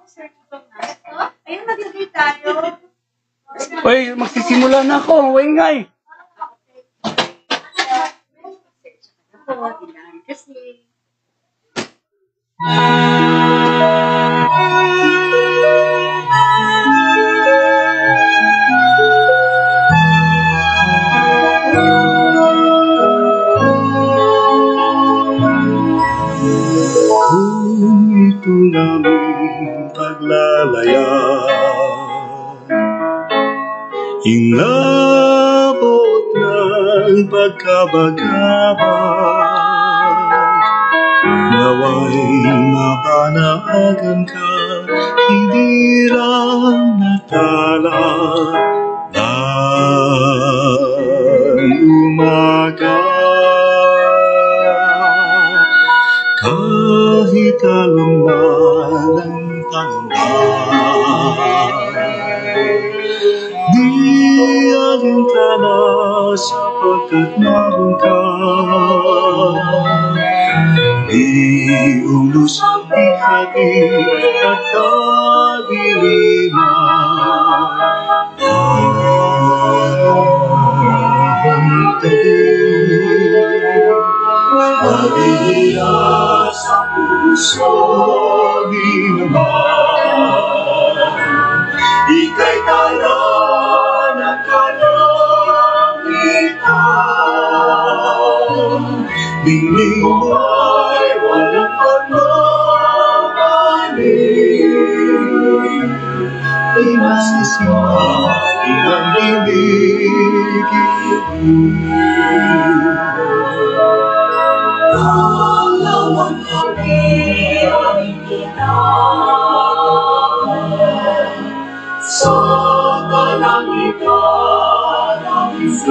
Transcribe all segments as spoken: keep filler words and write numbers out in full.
Uy, magsisimula na ako. Uy, ngay. Kasi kung ito naming paglalayag, inabot ng pagkabagabag, nawa'y mapanagan ka, hindi lang natala ng umaga. Kahit alam man ang tangbay, di alintana sapagkat naroon ka. Iulos ang ihati at kadiliman, ang tabi. Maria sa puso di naman, ika'y tala ng kalangitan. Dingling mo ay walang pagmamaling, inasisimba ilang diligin. Panglawan kami ay kinaan sa kalangitan ang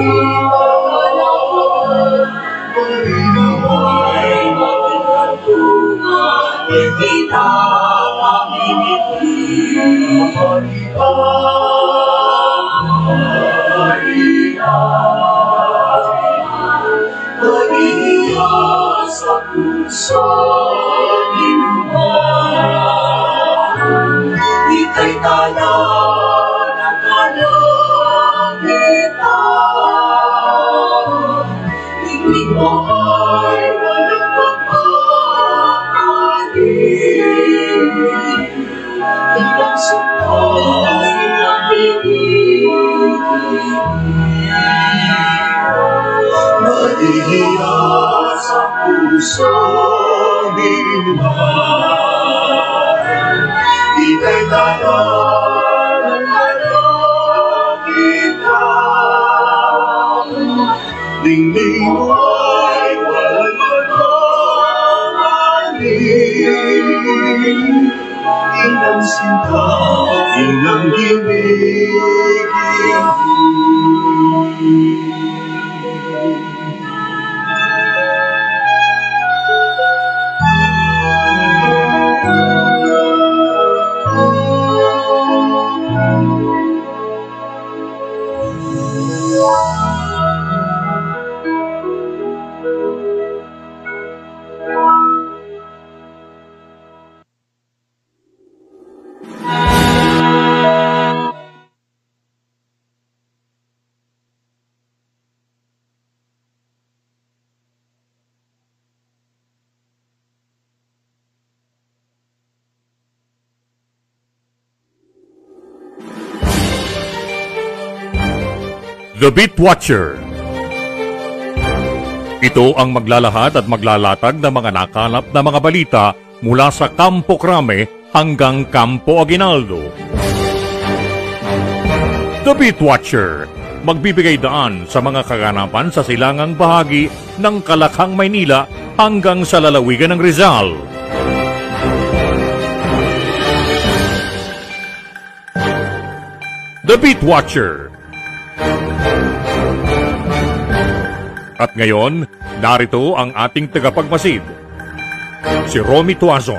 isipan. Marinaway nating kantungan, hindi na kami niti. Maria, Maria, Maria sa puso di naman, ika'y tala ng kalangitan. Dingling mo ay walang pagmamaling, ilang sumpa, ilang bibig. Maria sa puso di naman, ika'y tala ng kalangitan. Dingling mo ay walang pagmamaling, ilang sinta, ilang dilig. The Beat Watcher. Ito ang maglalahad at maglalatag ng mga nakalap na mga balita mula sa Campo Crame hanggang Campo Aguinaldo. The Beat Watcher, magbibigay daan sa mga kaganapan sa silangang bahagi ng Kalakhang, Maynila hanggang sa lalawigan ng Rizal. The Beat Watcher. At ngayon, narito ang ating tagapagmasid, si Romy Tuazon.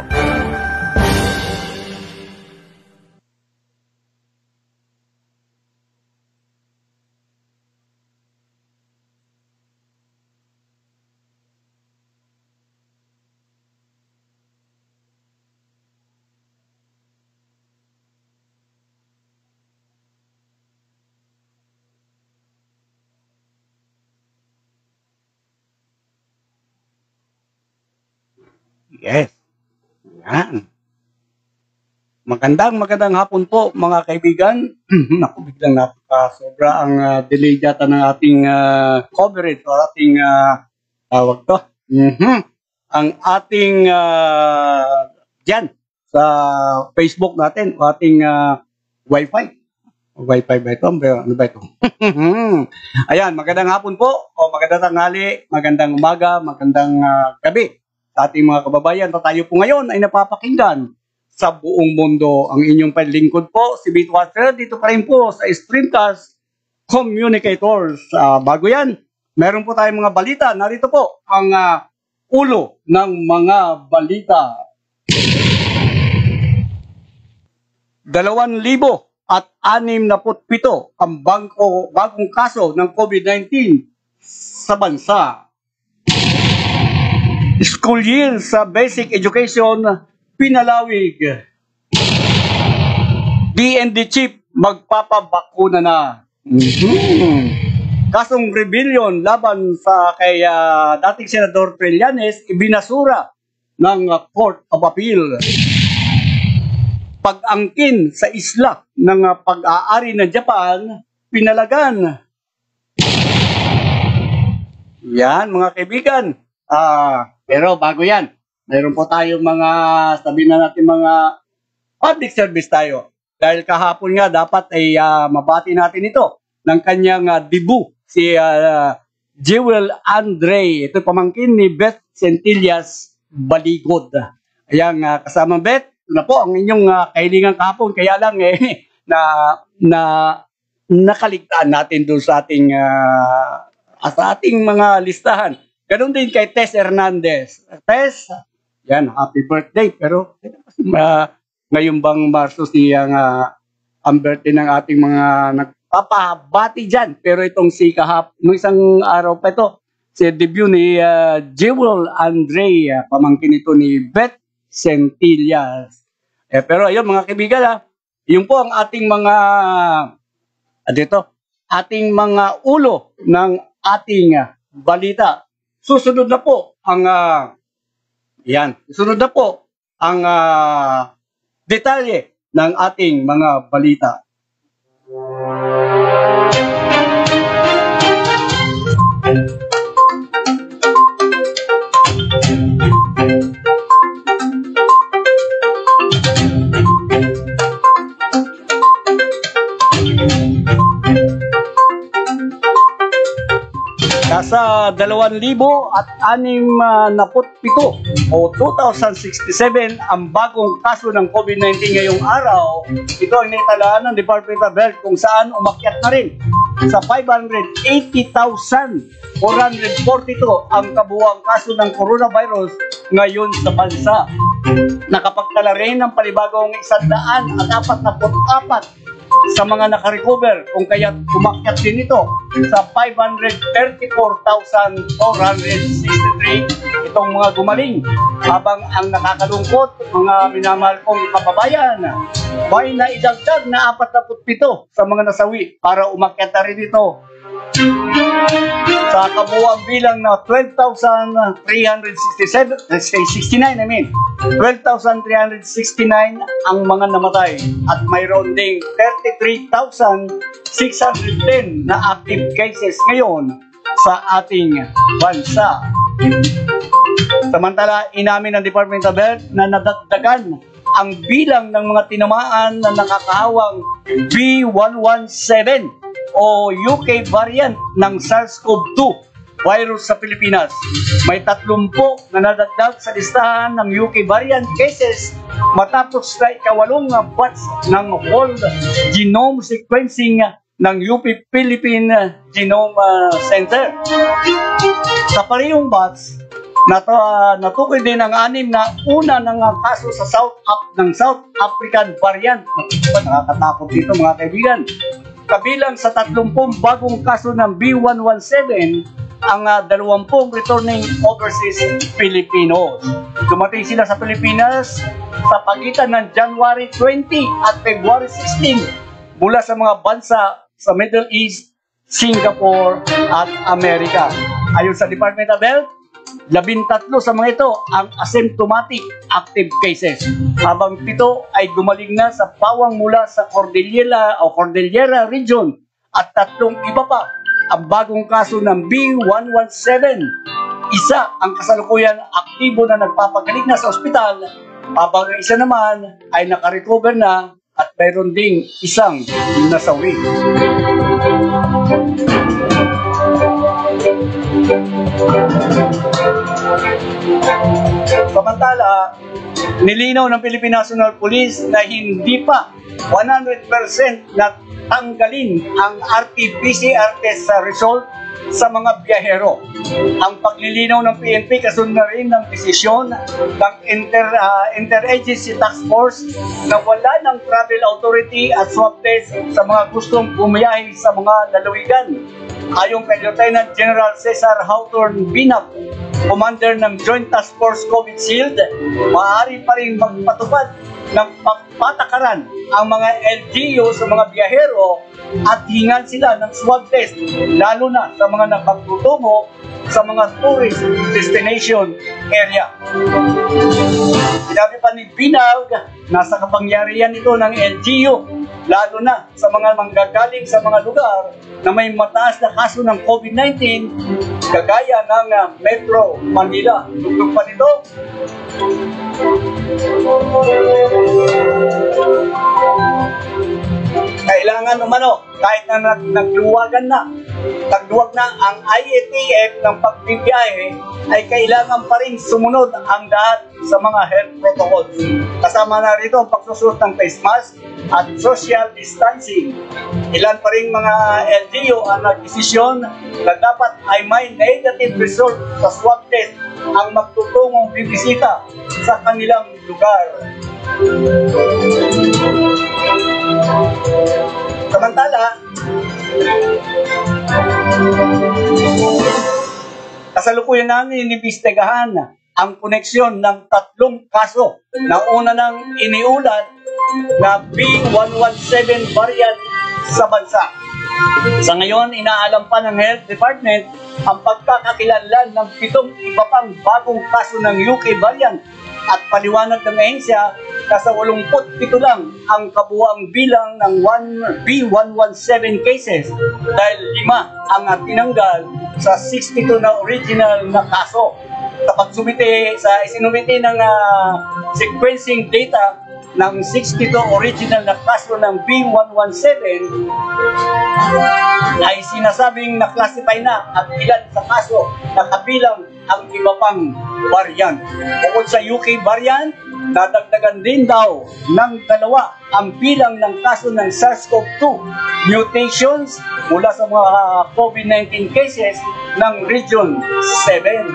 Yes. Yan. Magandang magandang hapon po mga kaibigan. Naku, biglang napaka-sobra ang uh, delay data ng ating uh, coverage o ating uh, tawag to. Mm-hmm. Ang ating uh, dyan sa Facebook natin, o ating uh, Wi-Fi. Wi-Fi ba ito? Ano ba ito? Ayan, magandang hapon po o magandang tanghali, magandang umaga, magandang uh, gabi sa ating mga kababayan. Tayo po ngayon ay napapakinggan sa buong mundo. Ang inyong panlingkod po, si Beat Watcher, dito pa rin po sa Streamcast Communicators. Uh, bago yan, meron po tayong mga balita. Narito po ang uh, ulo ng mga balita. Dalawan libo at anim na putpito ang bangko, bagong kaso ng COVID nineteen sa bansa. School year sa basic education pinalawig. D N D chief magpapabakuna na. Mm-hmm. Kasong rebellion laban sa kay uh, dating Senador Trillanes ibinasura ng uh, Court of Appeal. Pag-angkin sa isla ng uh, pag-aari ng Japan pinalagan. Yan mga kaibigan. Ah, uh, pero bago yan, mayroon po tayong mga, sabihin na natin mga public service tayo. Dahil kahapon nga dapat ay uh, mabati natin ito ng kanyang uh, debut, si uh, Jewel Andre. Ito pamangkin ni Beth Centillas Baligod. Ayan, uh, kasama Beth, ito na po ang inyong uh, kahilingan kahapon. Kaya lang eh, na, na nakaligtaan natin doon sa ating, uh, sa ating mga listahan. Ganun din kay Tess Hernandez. Tess, yan, happy birthday. Pero uh, ngayon bang Marso siyang uh, ang birthday ng ating mga nagpapabati dyan. Pero itong si kahap, nung isang araw pa ito, si debut ni uh, Jewel Andre, uh, pamangkin ito ni Beth Centillas. Eh, pero ayun mga kaibigan, ah, yun po ang ating mga, uh, dito, ating mga ulo ng ating uh, balita. Susunod na po ang uh, yan, susunod na po ang uh, detalye ng ating mga balita. Nasa dalawang libo at anim na putpito o two thousand sixty-seven ang bagong kaso ng COVID nineteen ngayong araw. Ito ang naitalaan ng Department of Health kung saan umakyat na rin sa five hundred eighty thousand four hundred forty-two ang kabuuang kaso ng coronavirus ngayon sa bansa. Nakapagtala rin ng panibagong isang daan at apat na put-apat sa mga nakarecover, kung kaya umakyat din ito sa five hundred thirty-four thousand four hundred sixty-three itong mga gumaling. Habang ang nakakalungkot, mga minamahal kong kababayan, may naidagdag na apat na putpito sa mga nasawi para umakyat na rin ito sa kabuuang bilang na twelve thousand three hundred sixty-seven, let's say sixty-nine, I mean twelve thousand three hundred sixty-nine ang mga namatay at mayroon ding thirty-three thousand six hundred ten na active cases ngayon sa ating bansa. Samantala, inamin ng Department of Health na nadagdagan ang bilang ng mga tinamaan na nakakahawang B one seventeen o U K variant ng SARS-CoV two virus sa Pilipinas. May tatlumpo na nadagdag sa listahan ng U K variant cases matapos na ikawalong batch ng whole genome sequencing ng U P Philippine Genome Center. Sa parehong batch, nato, uh, natukoy din ang anim na una ng uh, kaso sa South Af ng South African variant. Nakakatakot dito mga kaibigan. Kabilang sa tatlumpung bagong kaso ng B one seventeen ang uh, dalawampung returning overseas Filipinos. Dumating sila sa Pilipinas sa pagitan ng January twenty at February sixteen mula sa mga bansa sa Middle East, Singapore at Amerika. Ayon sa Department of Health, Labintatlo sa mga ito ang asymptomatic active cases, habang pito ay gumaling na sa pawang mula sa Cordillera o Cordillera region at tatlong iba pa ang bagong kaso ng B one one seven. Isa ang kasalukuyan aktibo na nagpapagaling na sa ospital, habang ang isa naman ay nakarecover na at mayroon ding isang nasawi. Samantala, nilinaw ng Philippine National Police na hindi pa one hundred percent na tanggalin ang R T P C R test sa result sa mga biyahero. Ang paglilinaw ng P N P kasunod na rin ng desisyon ng Inter, uh, Interagency Task Force na wala ng travel authority at swab test sa mga gustong bumiyahe sa mga lalawigan. Ayon kay Lieutenant General Cesar Hawthorne Binag, Commander ng Joint Task Force COVID Shield, maaari pa rin magpatupad ng patakaran ang mga L G U sa mga biyahero at hingan sila ng swab test, lalo na sa mga nakapagtutungo sa mga tourist destination area. Sinabi pa ni Binag, nasa kapangyarihan ito ng L G U, lalo na sa mga manggagaling sa mga lugar na may mataas na kaso ng COVID nineteen, kagaya ng uh, Metro Manila. Tugtog pa nito, kailangan umano, kahit na nag nagluwagan na, nagluwag na ang I A T F ng pagbibiyahe, ay kailangan pa rin sumunod ang lahat sa mga health protocols. Kasama na rito ang pagsusuot ng face mask at social distancing. Ilan pa rin mga L G U ang nagdesisyon na dapat ay may negative result sa swab test ang magtutungong bibisita sa kanilang lugar. Samantala, kasalukuyan namin inimbestigahan ang koneksyon ng tatlong kaso na una nang iniulat na B one one seven variant sa bansa. Sa ngayon, inaalam pa ng Health Department ang pagkakakilanlan ng pitong iba pang bagong kaso ng U K variant at paliwanag ng ahensya na sa eighty-eight lang ang kabuuang bilang ng B one one seven cases dahil lima ang tinanggal sa sixty-two na original na kaso. Sa pagsumite, sa isinumite ng uh, sequencing data ng sixty-two original na kaso ng B one one seven ay sinasabing na-classify na at ilan sa kaso na kabilang ang iba pang variant. Bukod sa U K variant, nadagdagan din daw ng dalawa ang bilang ng kaso ng SARS-CoV two mutations mula sa mga COVID nineteen cases ng Region seven.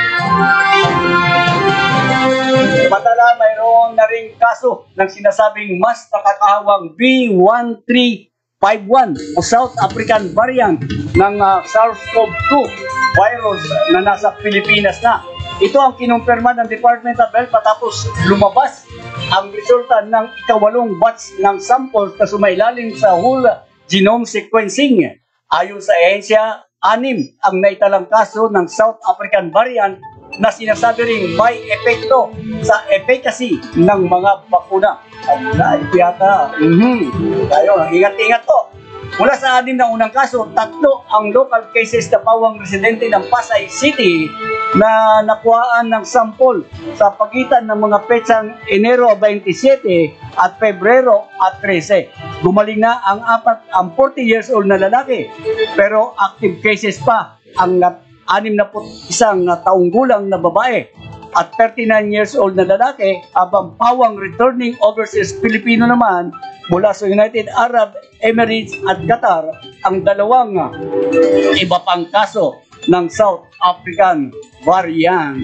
Samantala, mayroon na rin kaso ng sinasabing mas nakakahawang B one three five one o South African variant ng uh, SARS-CoV two virus na nasa Pilipinas na. Ito ang kinumpirma ng Department of Health patapos lumabas ang resulta ng ikawalong batch ng samples na sumailalim sa whole genome sequencing. Ayon sa ahensya, anim ang naitalang kaso ng South African variant na sinasabi ring may epekto sa efficacy ng mga bakuna. At yata, mm-hmm. Tayo, ingat-ingat po. Mula sa anim na unang kaso, tatlo ang local cases na pawang residente ng Pasay City na nakuhaan ng sample sa pagitan ng mga petsang Enero twenty-seven at Pebrero at thirteen. Gumaling na ang apat ang forty years old na lalaki, pero active cases pa ang anim na isang taong gulang na babae at thirty-nine years old na lalaki, habang pawang returning overseas Filipino naman mula sa United Arab Emirates at Qatar ang dalawang iba pang kaso ng South African variant.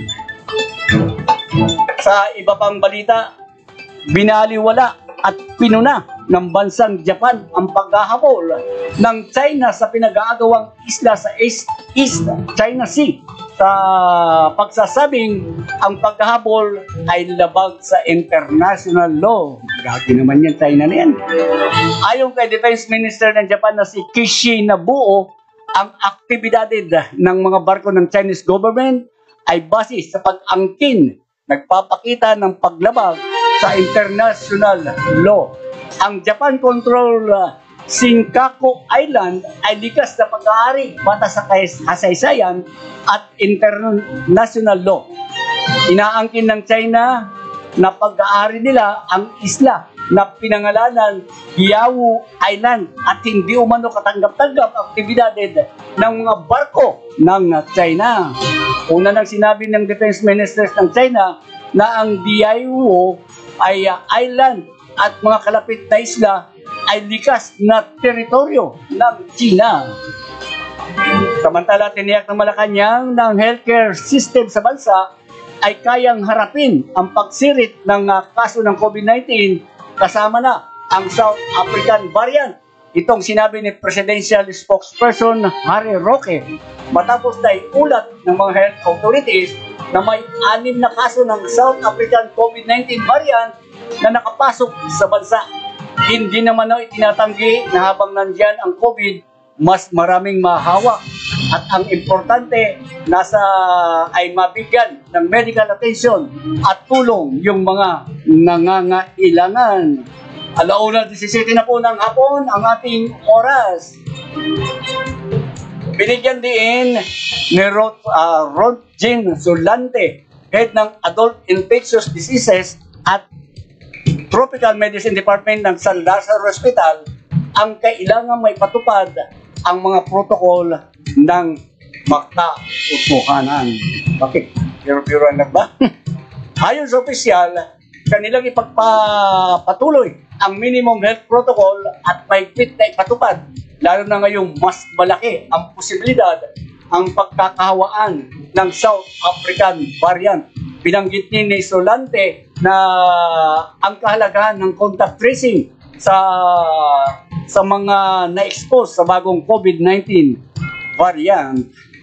Sa iba pang balita, binaliwala at pinuna ng bansang Japan ang paghahabol ng China sa pinag-aagawang isla sa East, East China Sea sa pagsasabing ang paghahabol ay labag sa international law. Gagi naman yan, China na yan. Ayon kay Defense Minister ng Japan na si Kishi Nobuo, ang aktibidad ng mga barko ng Chinese government ay base sa pag-angkin, nagpapakita ng paglabag sa international law. Ang Japan Control uh, Senkaku Island ay likas na pag-aari bata sa kasaysayan at international law. Inaangkin ng China na pag-aari nila ang isla na pinangalanan Diaoyu Island at hindi umano katanggap-tanggap ang aktibidades ng mga barko ng China. Una nang sinabi ng Defense Ministers ng China na ang Diaoyu ay uh, island at mga kalapit na isla ay likas na teritoryo ng China. Samantala, tiniyak ng Malacanang ng healthcare system sa bansa ay kayang harapin ang pagsirit ng uh, kaso ng COVID nineteen kasama na ang South African variant. Itong sinabi ni Presidential Spokesperson Harry Roque matapos na iulat ng mga health authorities na may anim na kaso ng South African COVID nineteen variant na nakapasok sa bansa. Hindi naman na itinatanggi na habang nandyan ang COVID, mas maraming mahawak. At ang importante, nasa ay mabigyan ng medical attention at tulong yung mga nangangailangan. Alauna disisiete na po ng hapon ang ating oras. Binigyan din ni Rod, uh, Rodgin Solante, head ng Adult Infectious Diseases at Tropical Medicine Department ng San Lazaro Hospital, ang kailangan may patupad ang mga protocol ng magka-utuhanan. Bakit? Biro-biro na ba? Ayon sa opisyal, kanilang ipagpatuloy ang minimum health protocol at mahigpit na ipatupad, lalo na ngayong mas malaki ang posibilidad ang pagkakahawaan ng South African variant. Binanggit ni Solante na ang kahalagahan ng contact tracing sa sa mga na-expose sa bagong COVID nineteen variant.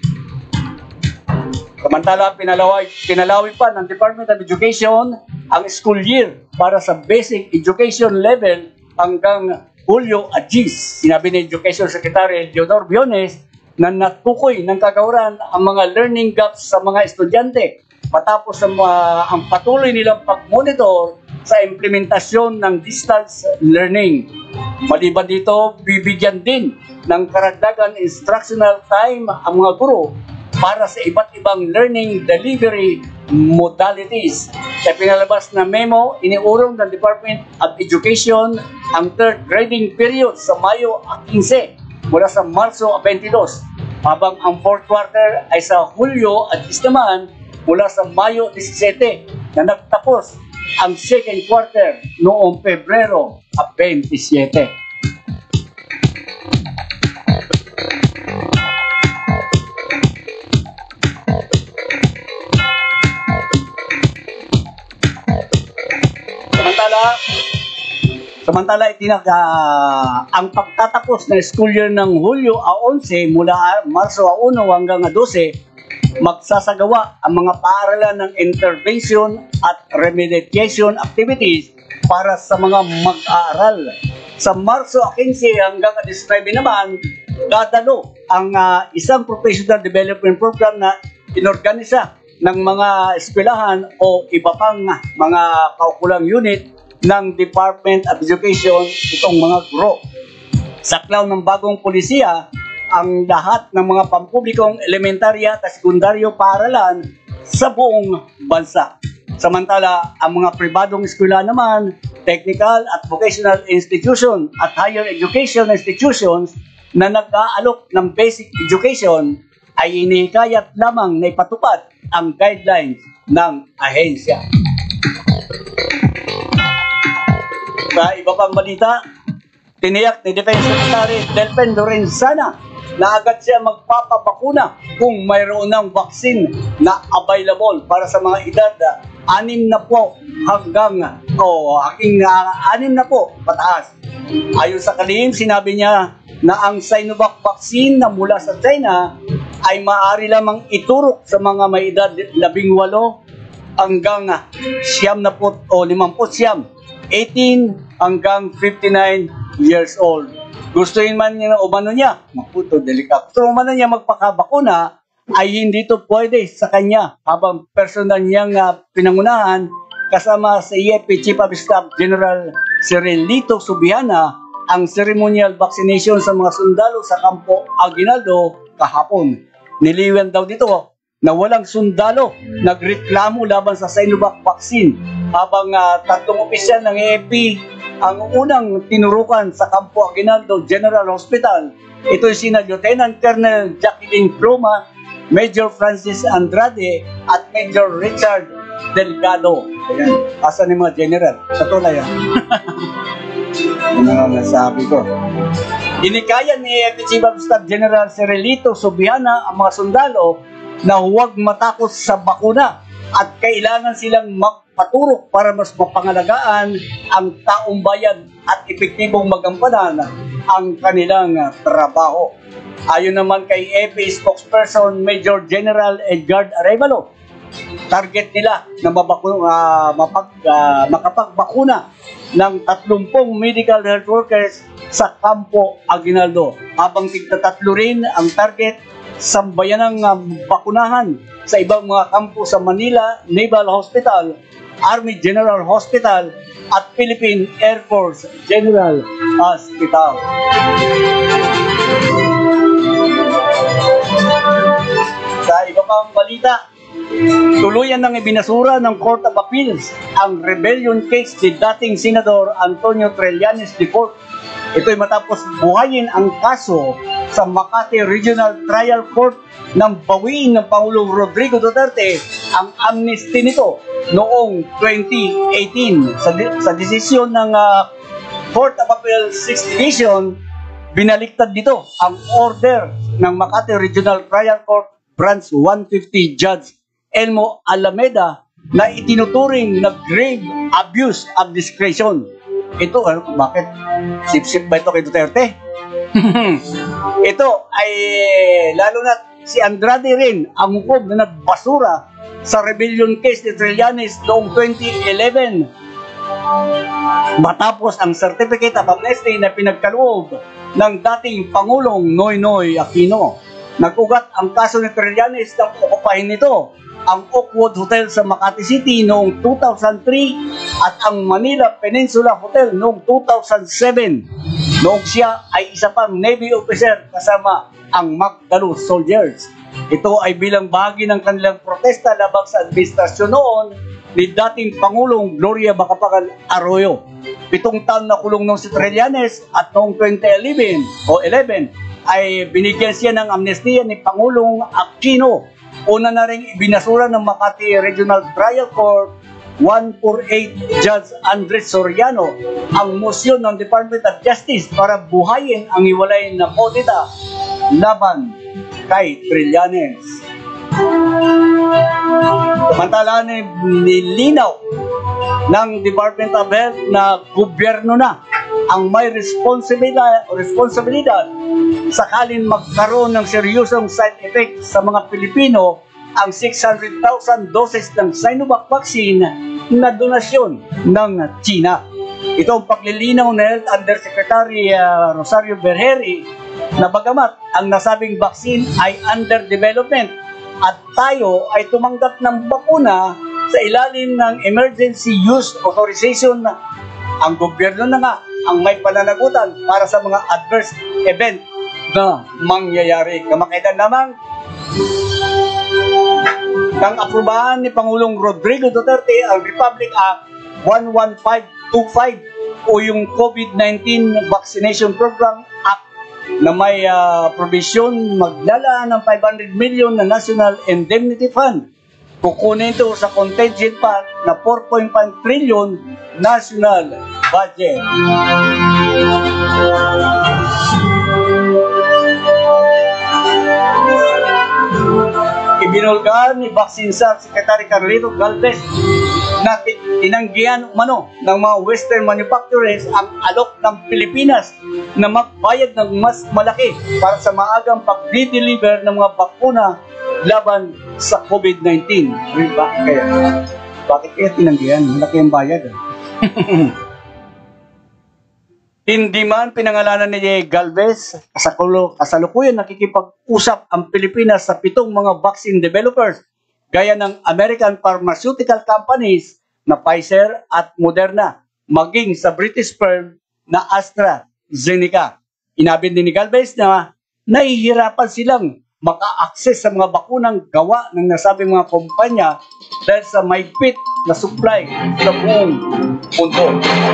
Samantala, pinalaway, pinalawi pa ng Department of Education ang school year para sa basic education level hanggang Hulyo at Gis. Sinabi ni Education Secretary Leonor Biones na natukoy ng kagawaran ang mga learning gaps sa mga estudyante matapos ang, uh, ang patuloy nilang pag-monitor sa implementasyon ng distance learning. Maliban dito, bibigyan din ng karagdagan instructional time ang mga guro para sa iba't ibang learning delivery modalities. Sa pinalabas na memo, iniurong ng Department of Education ang third grading period sa Mayo quince mula sa Marso twenty-dos, habang ang fourth quarter ay sa Hulyo at Gis naman mula sa Mayo disisiete na nagtapos ang second quarter noong Pebrero twenty-seven. Samantala, samantala itinak uh, ang pagtatapos ng school year ng Hulyo eleven mula Marso one hanggang twelve, magsasagawa ang mga paaralan ng intervention at remediation activities para sa mga mag-aaral. Sa Marso quince hanggang nineteen naman, dadalo ang uh, isang professional development program na inorganisa ng mga eskwelahan o iba pang mga kaukulang unit ng Department of Education, itong mga guro. Saklaw ng bagong polisiya ang lahat ng mga pampublikong elementarya at sekundaryo paaralan sa buong bansa. Samantala, ang mga pribadong eskwela naman, technical at vocational institution at higher education institutions na nag-aalok ng basic education ay inihikayat lamang na ipatupad ang guidelines ng ahensya. Sa iba pang balita, tiniyak ni Defense Secretary Delfin Lorenzana na agad siya magpapabakuna kung mayroon ng vaccine na available para sa mga edad anim na po hanggang o oh, aking uh, anim na po pataas. Ayon sa kalihim, sinabi niya na ang Sinovac vaccine na mula sa China ay maaari lamang iturok sa mga may edad labing walo hanggang siyam na po o limamput siyam, eighteen hanggang fifty-nine years old. Gustuin man niya o mano niya, maputo, delikado. Gusto man niya magpakabakuna, ay hindi to pwede sa kanya habang personal niyang uh, pinangunahan kasama sa I F P Chief of Staff General Cirilito Subiana ang ceremonial vaccination sa mga sundalo sa Campo Aguinaldo kahapon. Niliwan daw dito na walang sundalo nagreklamo laban sa Sinovac vaccine habang uh, tatlong opisyal ng A F P ang unang tinurukan sa Campo Aguinaldo General Hospital. Ito ay sina Lieutenant Colonel Jacqueline Pluma, Major Francis Andrade at Major Richard Delgado. Ayan, asan yung mga general? Sa tulay yan. Ano nga nasabi ko? Inikaya ni A F P Chief of Staff General Cirilito Subiana ang mga sundalo na huwag matakot sa bakuna at kailangan silang magpaturok para mas mapangalagaan ang taong bayan at epektibong magampanan ang kanilang trabaho. Ayon naman kay A F P spokesperson Major General Edgar Arevalo, target nila na mabaku- uh, mapag, uh, makapagbakuna ng tatlumpung medical health workers sa Campo Aguinaldo. Habang tigtatatlo rin ang target sa bayanang uh, bakunahan sa ibang mga kampo sa Manila Naval Hospital, Army General Hospital at Philippine Air Force General Hospital. Sa iba pang balita, tuluyan nang ibinasura ng Court of Appeals ang rebellion case ni dating Senador Antonio Trillanes the fourth. Ito'y matapos buhayin ang kaso sa Makati Regional Trial Court nang bawiin ng Pangulong Rodrigo Duterte ang amnesty nito noong twenty eighteen. Sa, de- sa desisyon ng uh, Court of Appeals sixth Division, binaliktad dito ang order ng Makati Regional Trial Court Branch one fifty Judge Elmo Alameda na itinuturing na grave abuse of discretion. Ito, ano, bakit? Sip-sip ba ito kay Duterte? Ito ay lalo na si Andrade rin ang hukom na nagbasura sa rebellion case ni Trillanes noong twenty eleven. Matapos ang Certificate of Amnesty na pinagkaloob ng dating Pangulong Noynoy Aquino. Nag-ugat ang kaso ni Trillanes na okupahin nito ang Oakwood Hotel sa Makati City noong two thousand three at ang Manila Peninsula Hotel noong two thousand seven. Noong siya ay isa pang Navy officer kasama ang Magdalus Soldiers. Ito ay bilang bahagi ng kanilang protesta labang sa administrasyon noon ni dating Pangulong Gloria Macapagal Arroyo. Pitong taon na kulong nung si Trillanes at noong twenty eleven o eleven ay binigyan siya ng amnestiya ni Pangulong Aquino. Una na rin ibinasura ng Makati Regional Trial Court one forty-eight Judge Andres Soriano ang motion ng Department of Justice para buhayin ang hiwalay na kodita laban kay Trillanes. Samantala ni nilinaw ng Department of Health na gobyerno na ang may responsibilidad, responsibilidad sakaling magkaroon ng seryosong side effect sa mga Pilipino ang six hundred thousand doses ng Sinovac vaccine na donasyon ng China. Ito ang paglilinaw ng Health Undersecretary uh, Rosario Berheri na bagamat ang nasabing vaccine ay under development at tayo ay tumanggap ng bakuna sa ilalim ng Emergency Use Authorization, ang gobyerno na nga ang may pananagutan para sa mga adverse event na mangyayari. Kamakailan lamang nang aprubahan ni Pangulong Rodrigo Duterte ang Republic Act one one five two five o yung COVID nineteen Vaccination Program Act na may uh, provision maglalaan ng five hundred million na National Indemnity Fund. Kukunin ito sa contingent fund na four point five trillion national budget. Ibinulgar ni Vaccine Secretary Carlito Galvez na tinanggihan umano ng mga Western manufacturers ang alok ng Pilipinas na magbayad ng mas malaki para sa maagang pag-deliver ng mga bakuna laban sa COVID nineteen. Bakit kaya? Bakit kaya tinanggihan? Malaki ang bayad. Hindi man pinangalanan ni Galvez, kasakulo- kasalukuyan nakikipag-usap ang Pilipinas sa pitong mga vaccine developers gaya ng American pharmaceutical companies na Pfizer at Moderna, maging sa British firm na AstraZeneca. Inabin din ni Galvez na nahihirapan silang maka-access sa mga bakunang gawa ng nasabing mga kumpanya dahil sa mahigpit na supply sa buong mundo.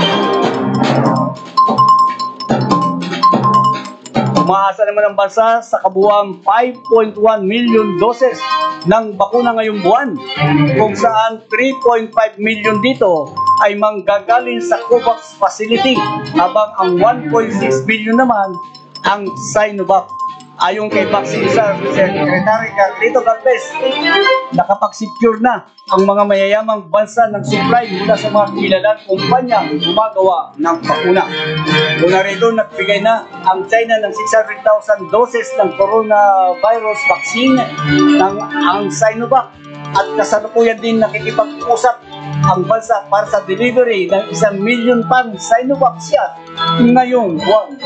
Umaasa naman ang bansa sa kabuuang five point one million doses ng bakuna ngayong buwan, kung saan three point five million dito ay manggagaling sa COVAX facility, habang ang one point six billion naman ang Sinovac. Ayon kay Vaccine Secretary Carlito Galvez, nakapag-secure na ang mga mayayamang bansa ng supply mula sa mga kilalang kumpanya gumagawa ng bakuna. Mula rito, nagbigay na ang China ng six hundred thousand doses ng coronavirus vaccine ng ang Sinovac, at kasalukuyan din nakikipag-usap ang bansa para sa delivery ng isang milyon pang Sinovac shot ngayong buwan.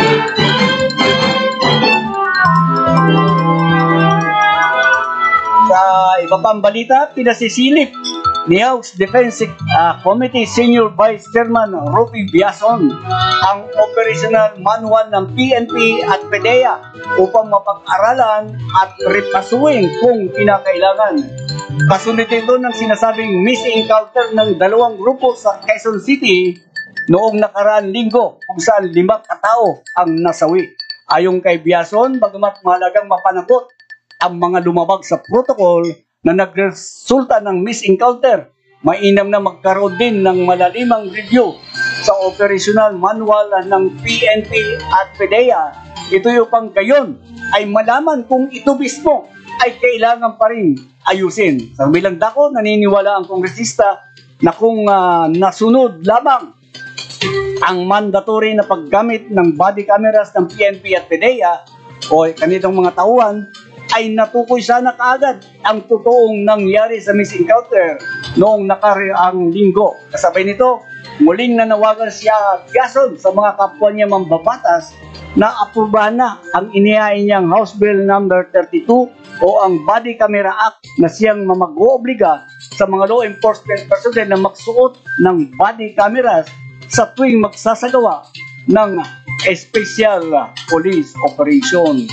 Sa iba pang balita, pinasisilip ni House Defense uh, Committee Senior Vice Chairman Rupi Biason ang operational manual ng P N P at PDEA upang mapag-aralan at repasuin kung kinakailangan. Kasunod ito ng sinasabing missing encounter ng dalawang grupo sa Quezon City noong nakaraan linggo, kung saan limang katao ang nasawi. Ayon kay Biason, bagamat mahalagang mapanagot ang mga lumabag sa protocol na nagresulta ng misencounter, mainam na magkaroon din ng malalimang review sa operational manual ng P N P at PDEA. Ito yung pang gayon ay malaman kung ito mismo ay kailangan pa rin ayusin. Sa bilang dako, naniniwala ang kongresista na kung uh, nasunod lamang ang mandatory na paggamit ng body cameras ng P N P at PDEA o kanitong mga tauhan, ay natukoy sana kaagad ang totoong nangyari sa misencounter noong nakaraang linggo. Kasabay nito, muling nanawagan siya Biason sa mga kapwa niya mambabatas na aprubahan na ang inihain niyang House Bill number thirty-two o ang Body Camera Act na siyang mamag-oobliga sa mga law enforcement personnel na magsuot ng body cameras sa tuwing magsasagawa ng special police operation.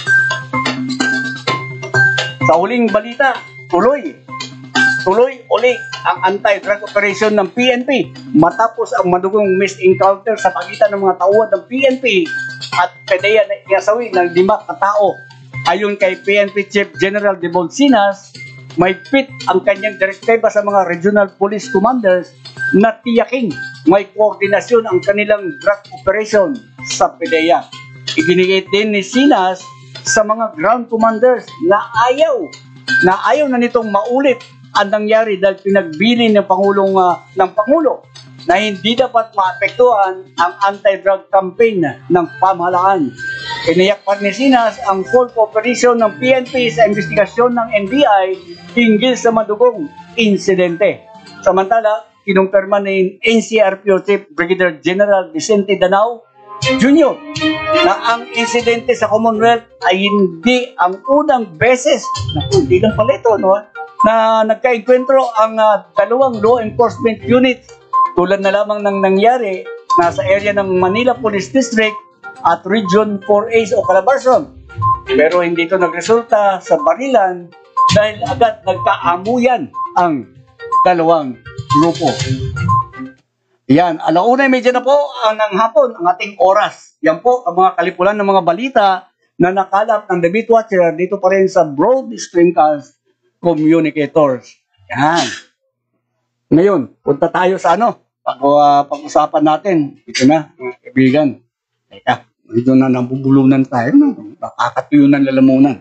Sa huling balita, tuloy, tuloy uli ang anti-drug operation ng P N P matapos ang madugong misencounter sa pagitan ng mga tauhan ng P N P at PDEA na iasawi ng lima katao. Ayon kay P N P Chief General De Bolsinas, may pit ang kanyang direktiba sa mga regional police commanders na tiyaking may koordinasyon ang kanilang drug operation sa PDEA. Ibinigay din ni Sinas sa mga ground commanders na ayaw na ayaw na nitong maulit ang nangyari dahil pinagbili ng Pangulong uh, ng Pangulo na hindi dapat maapektuhan ang anti-drug campaign ng pamahalaan. Iniyak pa ni Sinas ang full cooperation ng P N P sa investigasyon ng N B I hinggil sa madugong insidente. Samantala, kinumpirma ni N C R P O Chief Brigadier General Vicente Danao Junior na ang insidente sa Commonwealth ay hindi ang unang beses, naku, hindi lang pala ito, no? Na nagkaenkwentro ang uh, dalawang law enforcement units tulad na lamang ng nangyari nasa area ng Manila Police District at Region four A o Calabarzon. Pero hindi ito nagresulta sa barilan dahil agad nagkaamuyan ang dalawang grupo. Yan, alauna medya na po ang ng hapon ang ating oras. Yan po ang mga kalipulan ng mga balita na nakalap ng The Beat Watcher dito pa rin sa Broad Screencast Communicators. Yan. Ngayon, punta tayo sa ano, pag, uh, pag-usapan natin. Ito na, mga kaibigan. Teka, dito na nabubulunan tayo. No? Nakakatuyo ng lalamunan.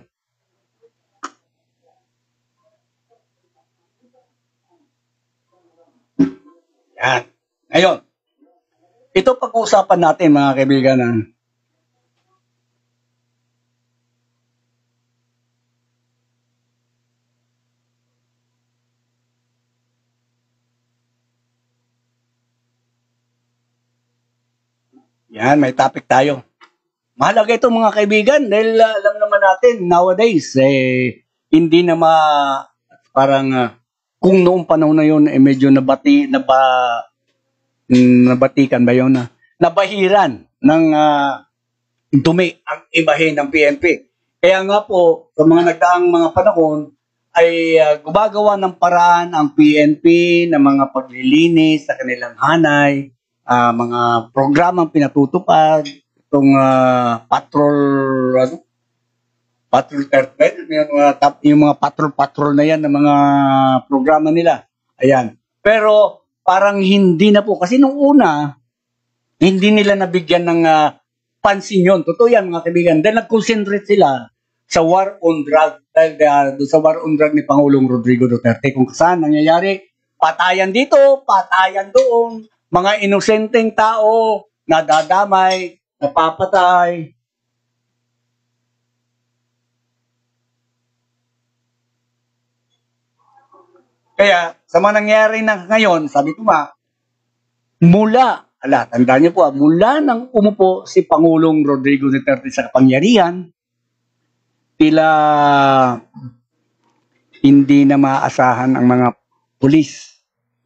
Yan. Ngayon, ito pag-uusapan natin mga kaibigan. Yan, may topic tayo. Mahalaga ito mga kaibigan dahil uh, alam naman natin nowadays eh hindi na ma parang uh, kung noong panahon na yun eh medyo nabati naba mm, nabatikan ba yun na nabahiran ng uh, dumi ang imahe ng P N P. Kaya nga po sa mga nagdaang mga panahon ay uh, gumagawa ng paraan ang P N P ng mga paglilinis sa kanilang hanay, uh, mga programang pinatutupad, itong uh, patrol, ano, patrol thirty, yung mga, tap, yung mga patrol-patrol na yan ng mga programa nila. Ayan. Pero parang hindi na po. Kasi nung una, hindi nila nabigyan ng uh, pansin yun. Totoo yan mga kaibigan. Dahil nag-concentrate sila sa war on drug. Dahil uh, sa war on drug ni Pangulong Rodrigo Duterte. Kung saan nangyayari, patayan dito, patayan doon. Mga inosenteng tao, nadadamay, napapatay. Kaya, sa mga nangyari na ngayon, sabi ko nga, mula, ala, tandaan niyo po, ah, mula nang umupo si Pangulong Rodrigo Duterte sa kapangyarihan, tila hindi na maaasahan ang mga pulis.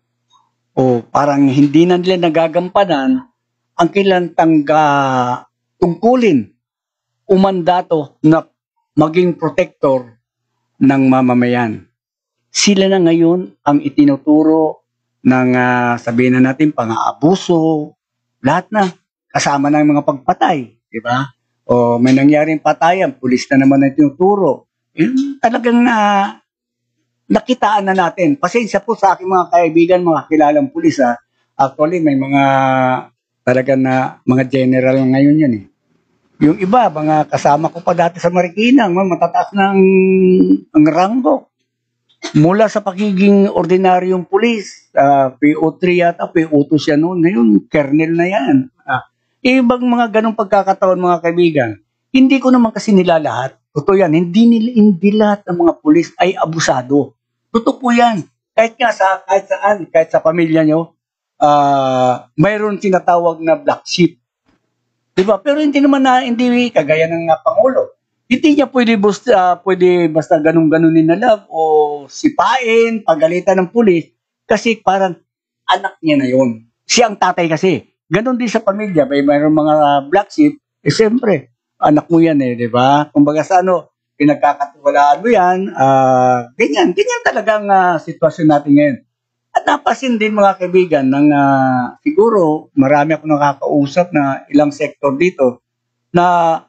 O parang hindi na nila nagagampanan ang kailang tangga tungkulin o mandato na maging protector ng mamamayan. Sila na ngayon ang itinuturo ng uh, sabihin na natin pang-aabuso, lahat na kasama ng mga pagpatay, di ba? O may nangyaring patayan, pulis na naman ang tinuturo. Yun, talagang na nakitaan na natin. Pasensya po sa aking mga kaibigan, mga kilalang pulis ha. Actually may mga talaga na mga general ngayon yan eh. Yung iba, mga kasama ko pa dati sa Marikina, matataas ng ang ranggo. Mula sa pagiging ordinaryong pulis, uh, P O three yata, P O two siya noon, ngayon, kernel na yan. Uh, ibang mga ganong pagkakataon mga kaibigan, hindi ko naman kasi nila lahat. Totoo yan, hindi, nila, hindi lahat ng mga pulis ay abusado. Totoo po yan. Kahit nga sa, kahit saan, kahit sa pamilya nyo, uh, mayroon tinatawag na black sheep. Diba? Pero hindi naman na, hindi kagaya ng uh, Pangulo. Hindi niya pwede, basta, uh, pwede basta ganun-ganunin na love o sipain, pagalitan ng pulis kasi parang anak niya na yun. Siya ang tatay kasi. Ganon din sa pamilya. May mayroong mga black sheep, eh siyempre, anak mo yan eh, di ba? Kumbaga sa ano, pinagkakatiwalaan mo yan, uh, ganyan, ganyan talagang uh, sitwasyon natin ngayon. At napasin din mga kaibigan ng uh, siguro marami ako nakakausap na ilang sektor dito na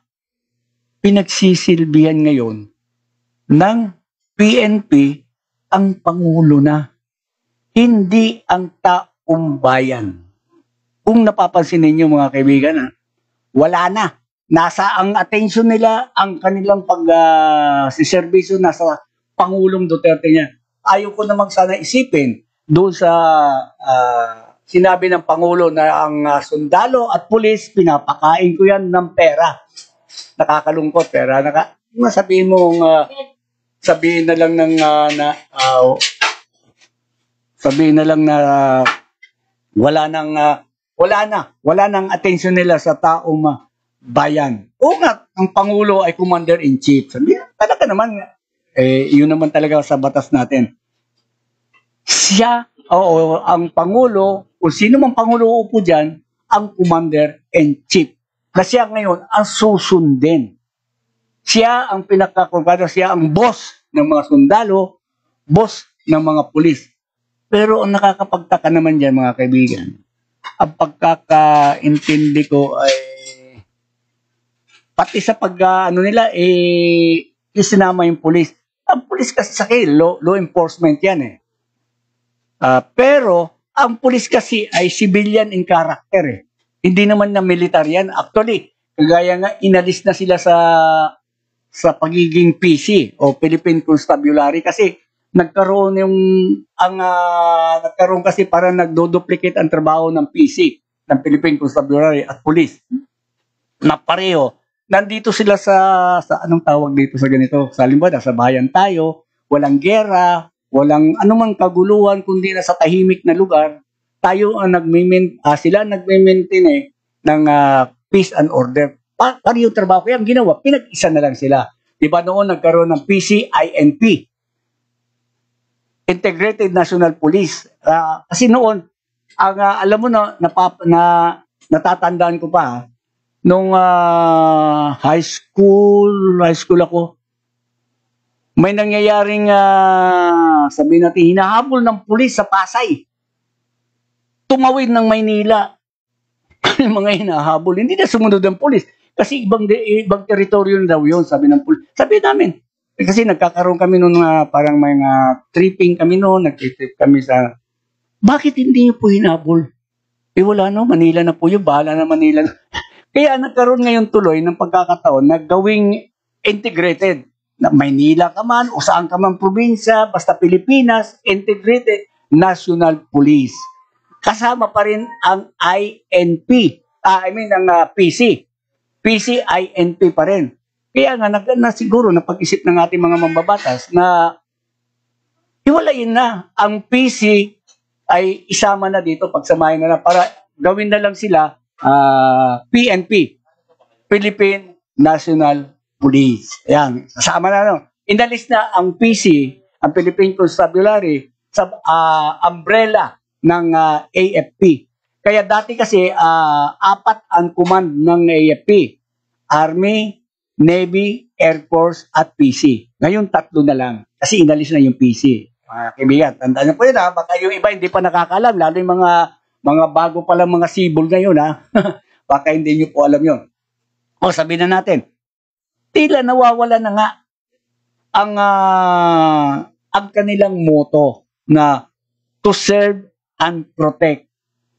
pinagsisilbihan ngayon ng P N P ang Pangulo na, hindi ang taong bayan. Kung napapansin ninyo mga kaibigan, ha, wala na. Nasa ang attention nila, ang kanilang pag-siservisyo uh, nasa Pangulong Duterte niya. Ayaw ko namang sana isipin doon sa uh, sinabi ng Pangulo na ang uh, sundalo at pulis, pinapakain ko yan ng pera. Nakakalungkot, pera. Naka, sabihin mo, uh, sabihin na lang ng, uh, na, uh, sabihin na lang na uh, wala nang, uh, wala na, wala nang attention nila sa taong uh, bayan. O nga, ang Pangulo ay Commander-in-Chief. Sabi, talaga naman, eh, yun naman talaga sa batas natin. Siya, o ang Pangulo, kung sino mang Pangulo upo dyan, ang Commander-in-Chief. Kasi siya ngayon ang susundin. Siya ang pinakakumpara, siya ang boss ng mga sundalo, boss ng mga pulis. Pero ang nakakapagtaka naman dyan mga kaibigan, ang pagkakaintindi ko ay pati sa pag uh, ano nila eh isinama yung pulis. Ang pulis kasi sa akin, law, law enforcement yan eh. Uh, pero ang pulis kasi ay civilian in character eh. Hindi naman na militar yan. Actually, kagaya nga inalis na sila sa sa pagiging P C o Philippine Constabulary kasi nagkaroon yung ang uh, nagkaroon kasi para nagdo-duplicate ang trabaho ng P C ng Philippine Constabulary at police na pareho. Nandito sila sa sa anong tawag dito sa ganito? Sa halimbawa, sa bayan tayo, walang gera, walang anumang kaguluhan kundi na sa tahimik na lugar. Tayo ang nagme uh, sila nagme-maintain eh, ng ah, peace and order. Pa para yung trabaho ko, yung ginawa, pinag-isa na lang sila. Di ba noon nagkaroon ng P C I N P, Integrated National Police. Ah, kasi noon, ang ah, alam mo na, napap, na natatandaan ko pa, ah, nung ah, high school, high school ako, may nangyayaring, uh, sabihin natin, hinahabol ng pulis sa Pasay. Tumawid ng Maynila. Yung mga hinahabol, hindi na sumunod ng pulis. Kasi ibang, ibang teritoryo na daw yun, sabi ng pulis. Sabi namin, kasi nagkakaroon kami noon, uh, parang may uh, tripping kami noon, nag-trip kami sa, bakit hindi niyo po hinabol? Eh wala no, Manila na po yun, bahala na Manila. Kaya nagkaroon ngayon tuloy ng pagkakataon na gawing integrated. Na Maynila ka man, o saan ka man probinsya, basta Pilipinas, integrated national police. Kasama pa rin ang I N P, ah, I mean ang uh, P C. P C I N P pa rin. Kaya nga, na, na siguro napag-isip ng ating mga mambabatas na hiwalayin na ang P C ay isama na dito, pagsamahin na lang para gawin na lang sila uh, P N P, Philippine National Police. Ayan, sasama na no. Inalis na ang P C, ang Philippine Constabulary, sa uh, umbrella ng uh, A F P. Kaya dati kasi uh, apat ang command ng A F P. Army, Navy, Air Force, at P C. Ngayon tatlo na lang. Kasi inalis na yung P C. Mga kaibigan, tandaan niyo po yun ha. Baka yung iba hindi pa nakakalam. Lalo yung mga, mga bago pa lang mga sibol ngayon ha. Baka hindi niyo po alam yun. O sabihin na natin, tila nawawala na nga ang, uh, ang kanilang motto na to serve and protect.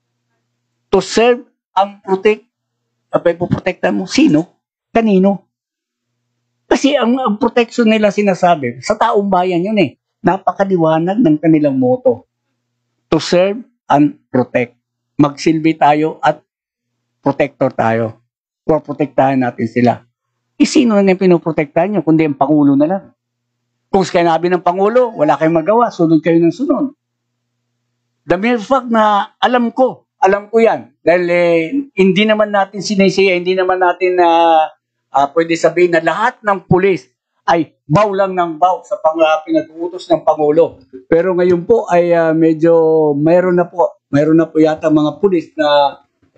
To serve and protect. Abay, puprotektan mo. Sino? Kanino? Kasi ang, ang protection nila sinasabi, sa taong bayan yun eh. Napakaliwanag ng kanilang motto. To serve and protect. Magsilbi tayo at protector tayo. Or protektahan natin sila. E sino na yung pinoprotektahan nyo? Kundi ang Pangulo na lang. Kung sinabi ng Pangulo, wala kayong magawa, sunod kayo ng sunod. The mere fact na alam ko, alam ko yan. Dahil eh, hindi naman natin sinisiya, hindi naman natin uh, uh, pwede sabihin na lahat ng pulis ay baw lang ng baw sa pang, uh, pinag-uutos ng Pangulo. Pero ngayon po ay uh, medyo mayroon na po, mayroon na po yata mga pulis na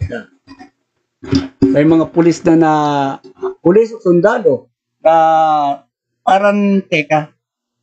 may mga pulis na na pulis o sundalo na parang teka.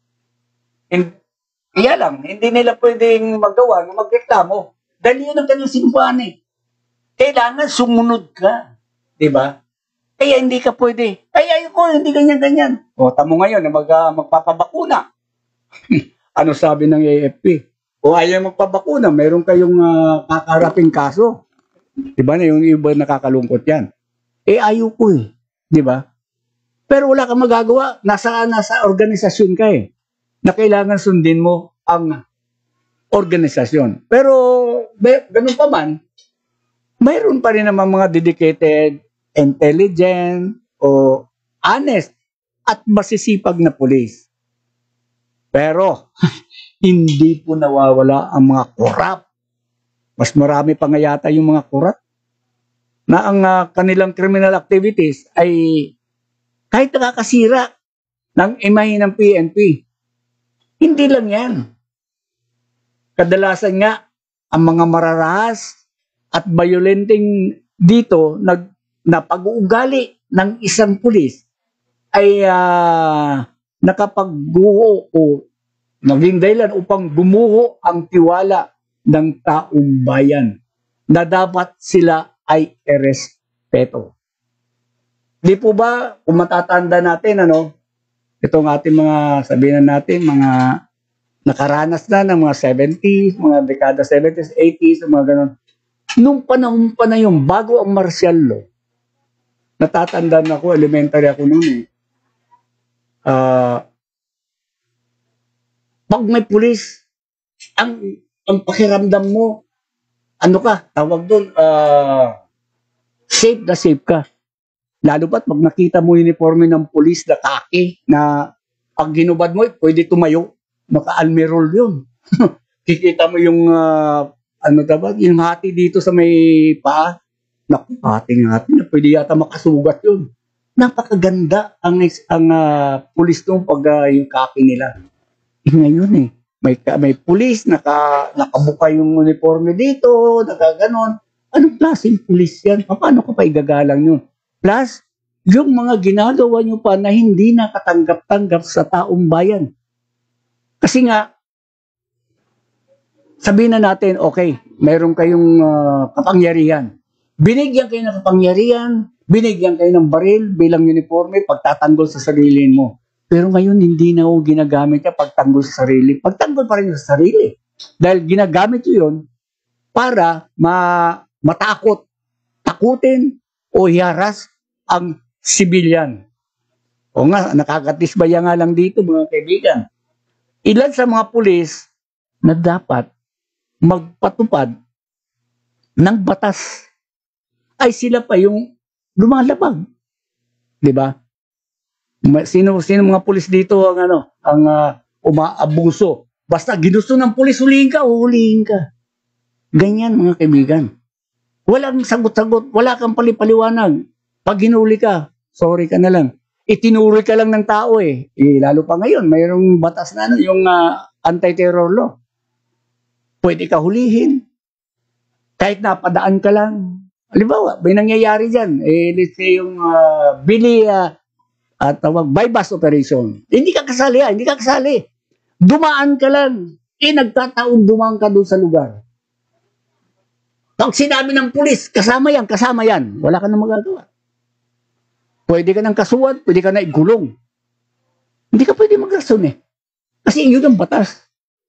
Kaya lang, hindi nila pwedeng magawa na magreklamo. Dahil yun ang kanyang simbahan eh. Kailangan sumunod ka. Diba? Kaya hindi ka pwede. Ay, ayoko, hindi ganyan-ganyan. O, tamo ngayon na mag, uh, magpapabakuna. Ano sabi ng A F P? O ayaw magpabakuna, mayroon kayong uh, kakaraping kaso. Diba na yung iba nakakalungkot yan? Eh, ayoko eh. Diba? Pero wala kang magagawa. Nasa, nasa organisasyon ka eh. Na kailangan sundin mo ang organisasyon. Pero, be, ganun pa man, mayroon pa rin naman mga dedicated, intelligent, o honest, at masisipag na pulis. Pero, hindi po nawawala ang mga korap. Mas marami pa nga yata yung mga korap na ang uh, kanilang criminal activities ay kahit nakakasira ng imahe ng P N P. Hindi lang yan. Kadalasan nga, ang mga mararahas at violenting dito nag, na pag-uugali ng isang pulis ay uh, nakapagbuo o naging dahilan upang bumuho ang tiwala ng taong bayan na dapat sila ay irespeto. Di po ba, kung matatanda natin, ano, itong ating mga, sabihin natin, mga nakaranas na ng mga seventies, mga dekada seventies, eighties, mga ganon. Nung panahon pa na yung bago ang martial law, natatandaan ako, elementary ako noon eh. Uh, pag may pulis, ang, ang pakiramdam mo, ano ka, tawag doon, uh, safe na safe ka. Lalo ba't pag nakita mo uniforme ng pulis na kaki, na pag ginubad mo, pwede tumayo, maka-almirol yun. Kikita mo yung, uh, ano dapat, yung hati dito sa may paa, Naku, ating-ating na pwede yata makasugat yun. Napakaganda ang ang uh, pulis nung pag uh, yung copy nila. Eh, ngayon eh, may, may pulis, naka, nakabuka yung uniforme dito, nakaganon. Anong klaseng pulis yan? Paano ko pa igagalang yun? Plus, yung mga ginagawa nyo pa na hindi nakatanggap-tanggap sa taong bayan. Kasi nga, sabihin na natin, okay, mayroon kayong uh, kapangyarihan. Binigyan kayo ng kapangyarihan, binigyan kayo ng baril bilang uniforme, pagtatanggol sa sarili mo. Pero ngayon, hindi na ako ginagamit niya pagtanggol sa sarili. Pagtanggol pa rin sa sarili. Dahil ginagamit ko yun para ma matakot, takutin, o hiharas ang sibilyan. O nga, nakakatisbaya nga lang dito mga kaibigan. Ilan sa mga pulis na dapat magpatupad ng batas ay sila pa yung lumalabag. Di ba? Sino sino mga pulis dito ang ano, ang uh, umaabuso. Basta ginusto ng pulis, hulihin ka, hulihin ka. Ganyan mga kaibigan. Walang sagot-sagot, wala kang palipaliwanag. Pag hinuli ka, sorry ka na lang. Itinuri ka lang ng tao eh. eh lalo pa ngayon, mayroong batas na ano, yung uh, anti-terror law. Pwede ka hulihin. Kahit napadaan ka lang. Halimbawa, may nangyayari dyan. Eh, let's say yung uh, bili uh, at tawag bypass operation. Hindi ka kasali ha, hindi ka kasali. Dumaan ka lang. Eh, nagkataon dumaan ka doon sa lugar. Pag sinabi ng pulis, kasama yan, kasama yan. Wala ka na magagawa. Pwede ka ng kasuhan, pwede ka na igulong. Hindi ka pwede mag-rason eh. Kasi yun ang batas.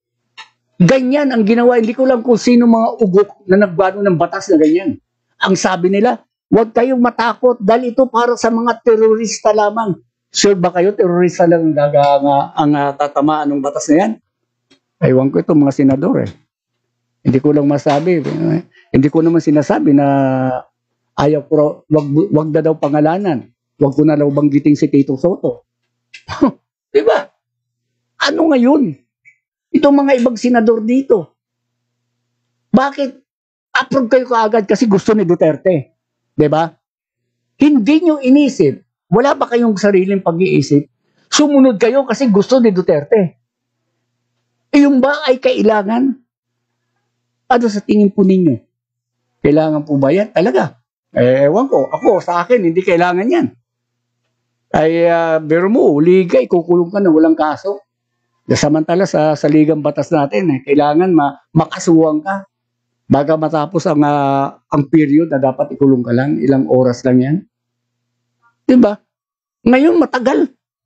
Ganyan ang ginawa. Hindi ko lang kung sino mga ugok na nagbano ng batas na ganyan. Ang sabi nila, huwag kayong matakot dahil ito para sa mga terorista lamang. Sure ba kayo, terorista lang ang, ang, ang uh, tatamaan ng batas na yan? Aywan ko ito mga senador eh. Hindi ko lang masabi. Eh. Hindi ko naman sinasabi na ayaw ko, wag, wag na daw pangalanan. Wag ko na daw banggiting si Tito Soto. Diba? Ano ngayon? Itong mga ibang senador dito. Bakit? Approve kayo kaagad kasi gusto ni Duterte. Diba? Hindi nyo inisip. Wala ba kayong sariling pag-iisip? Sumunod kayo kasi gusto ni Duterte. E yung ba ay kailangan? Ano sa tingin po ninyo? Kailangan po ba yan? Talaga. Eh, ewan ko. Ako, sa akin, hindi kailangan yan. Ay, uh, biro mo, liga, ikukulong ka na walang kaso. Samantala sa, sa ligang batas natin, eh, kailangan ma makasuwang ka. Baga matapos ang, uh, ang period na dapat ikulong ka lang, ilang oras lang yan. Diba? Ngayon, matagal.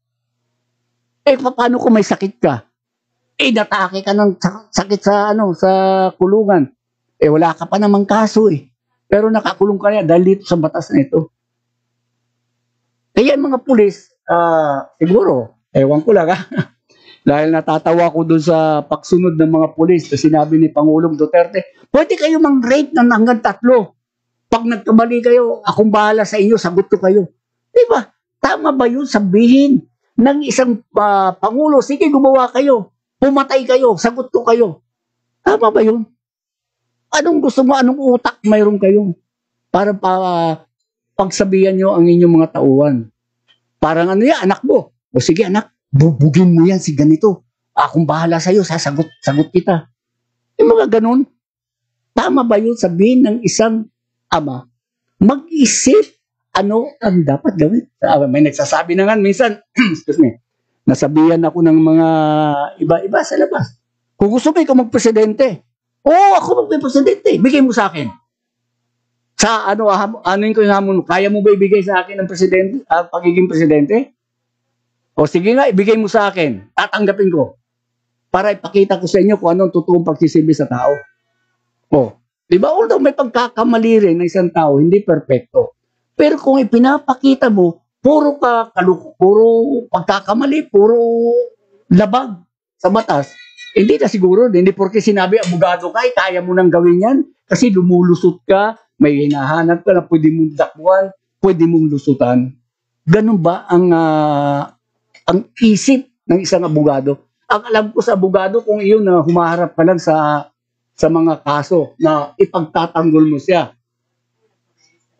Eh, paano kung may sakit ka? Eh, natake ka ng sakit sa, ano, sa kulungan. Eh, wala ka pa namang kaso eh. Pero nakakulong ka na dahil dito sa batas na ito. Kaya mga pulis, uh, siguro, ewan ko lang ha. Dahil natatawa ko dun sa pagsunod ng mga pulis na sinabi ni Pangulong Duterte, pwede kayo mang-rate ng hanggang tatlo. Pag nagkamali kayo, akong bahala sa inyo, sagot ko kayo. Diba? Tama ba yun sabihin ng isang uh, Pangulo, sige gumawa kayo, pumatay kayo, sagot ko kayo. Tama ba yun? Anong gusto mo, anong utak mayroon kayo? Para pa, uh, pagsabihan nyo ang inyong mga tauhan. Parang ano yan, anak mo. O sige anak, bubugin mo yan si ganito. Akong bahala sa'yo, sasagot sagot kita. Yung mga ganun. Tama ba yun sabihin ng isang ama? Mag-isip ano ang dapat gawin. Uh, may nagsasabi na nga minsan, excuse me, nasabihan ako ng mga iba-iba sa labas. Kung gusto mo ikaw magpresidente, oo, ako magpresidente, bigay mo sa akin. Sa ano, ano yung hamon mo? Kaya mo ba ibigay sa akin ng presidente, uh, pagiging presidente? O sige nga, ibigay mo sa akin. Tatanggapin ko. Para ipakita ko sa inyo kung anong totoong pagsisilbi sa tao. O, di ba? Although may pagkakamali rin ng isang tao, hindi perfecto. Pero kung ipinapakita mo, puro ka kaluk, puro pagkakamali, puro labag sa batas, hindi na siguro, hindi porke sinabi, abogado ka, eh, kaya mo nang gawin yan, kasi lumulusot ka, may hinahanap ka na pwede mong dakbuhan, pwede mong lusutan. Ganun ba ang uh, ang isip ng isang abogado? Ang alam ko sa abogado, kung iyon na uh, humaharap ka lang sa sa mga kaso na ipagtatanggol mo siya.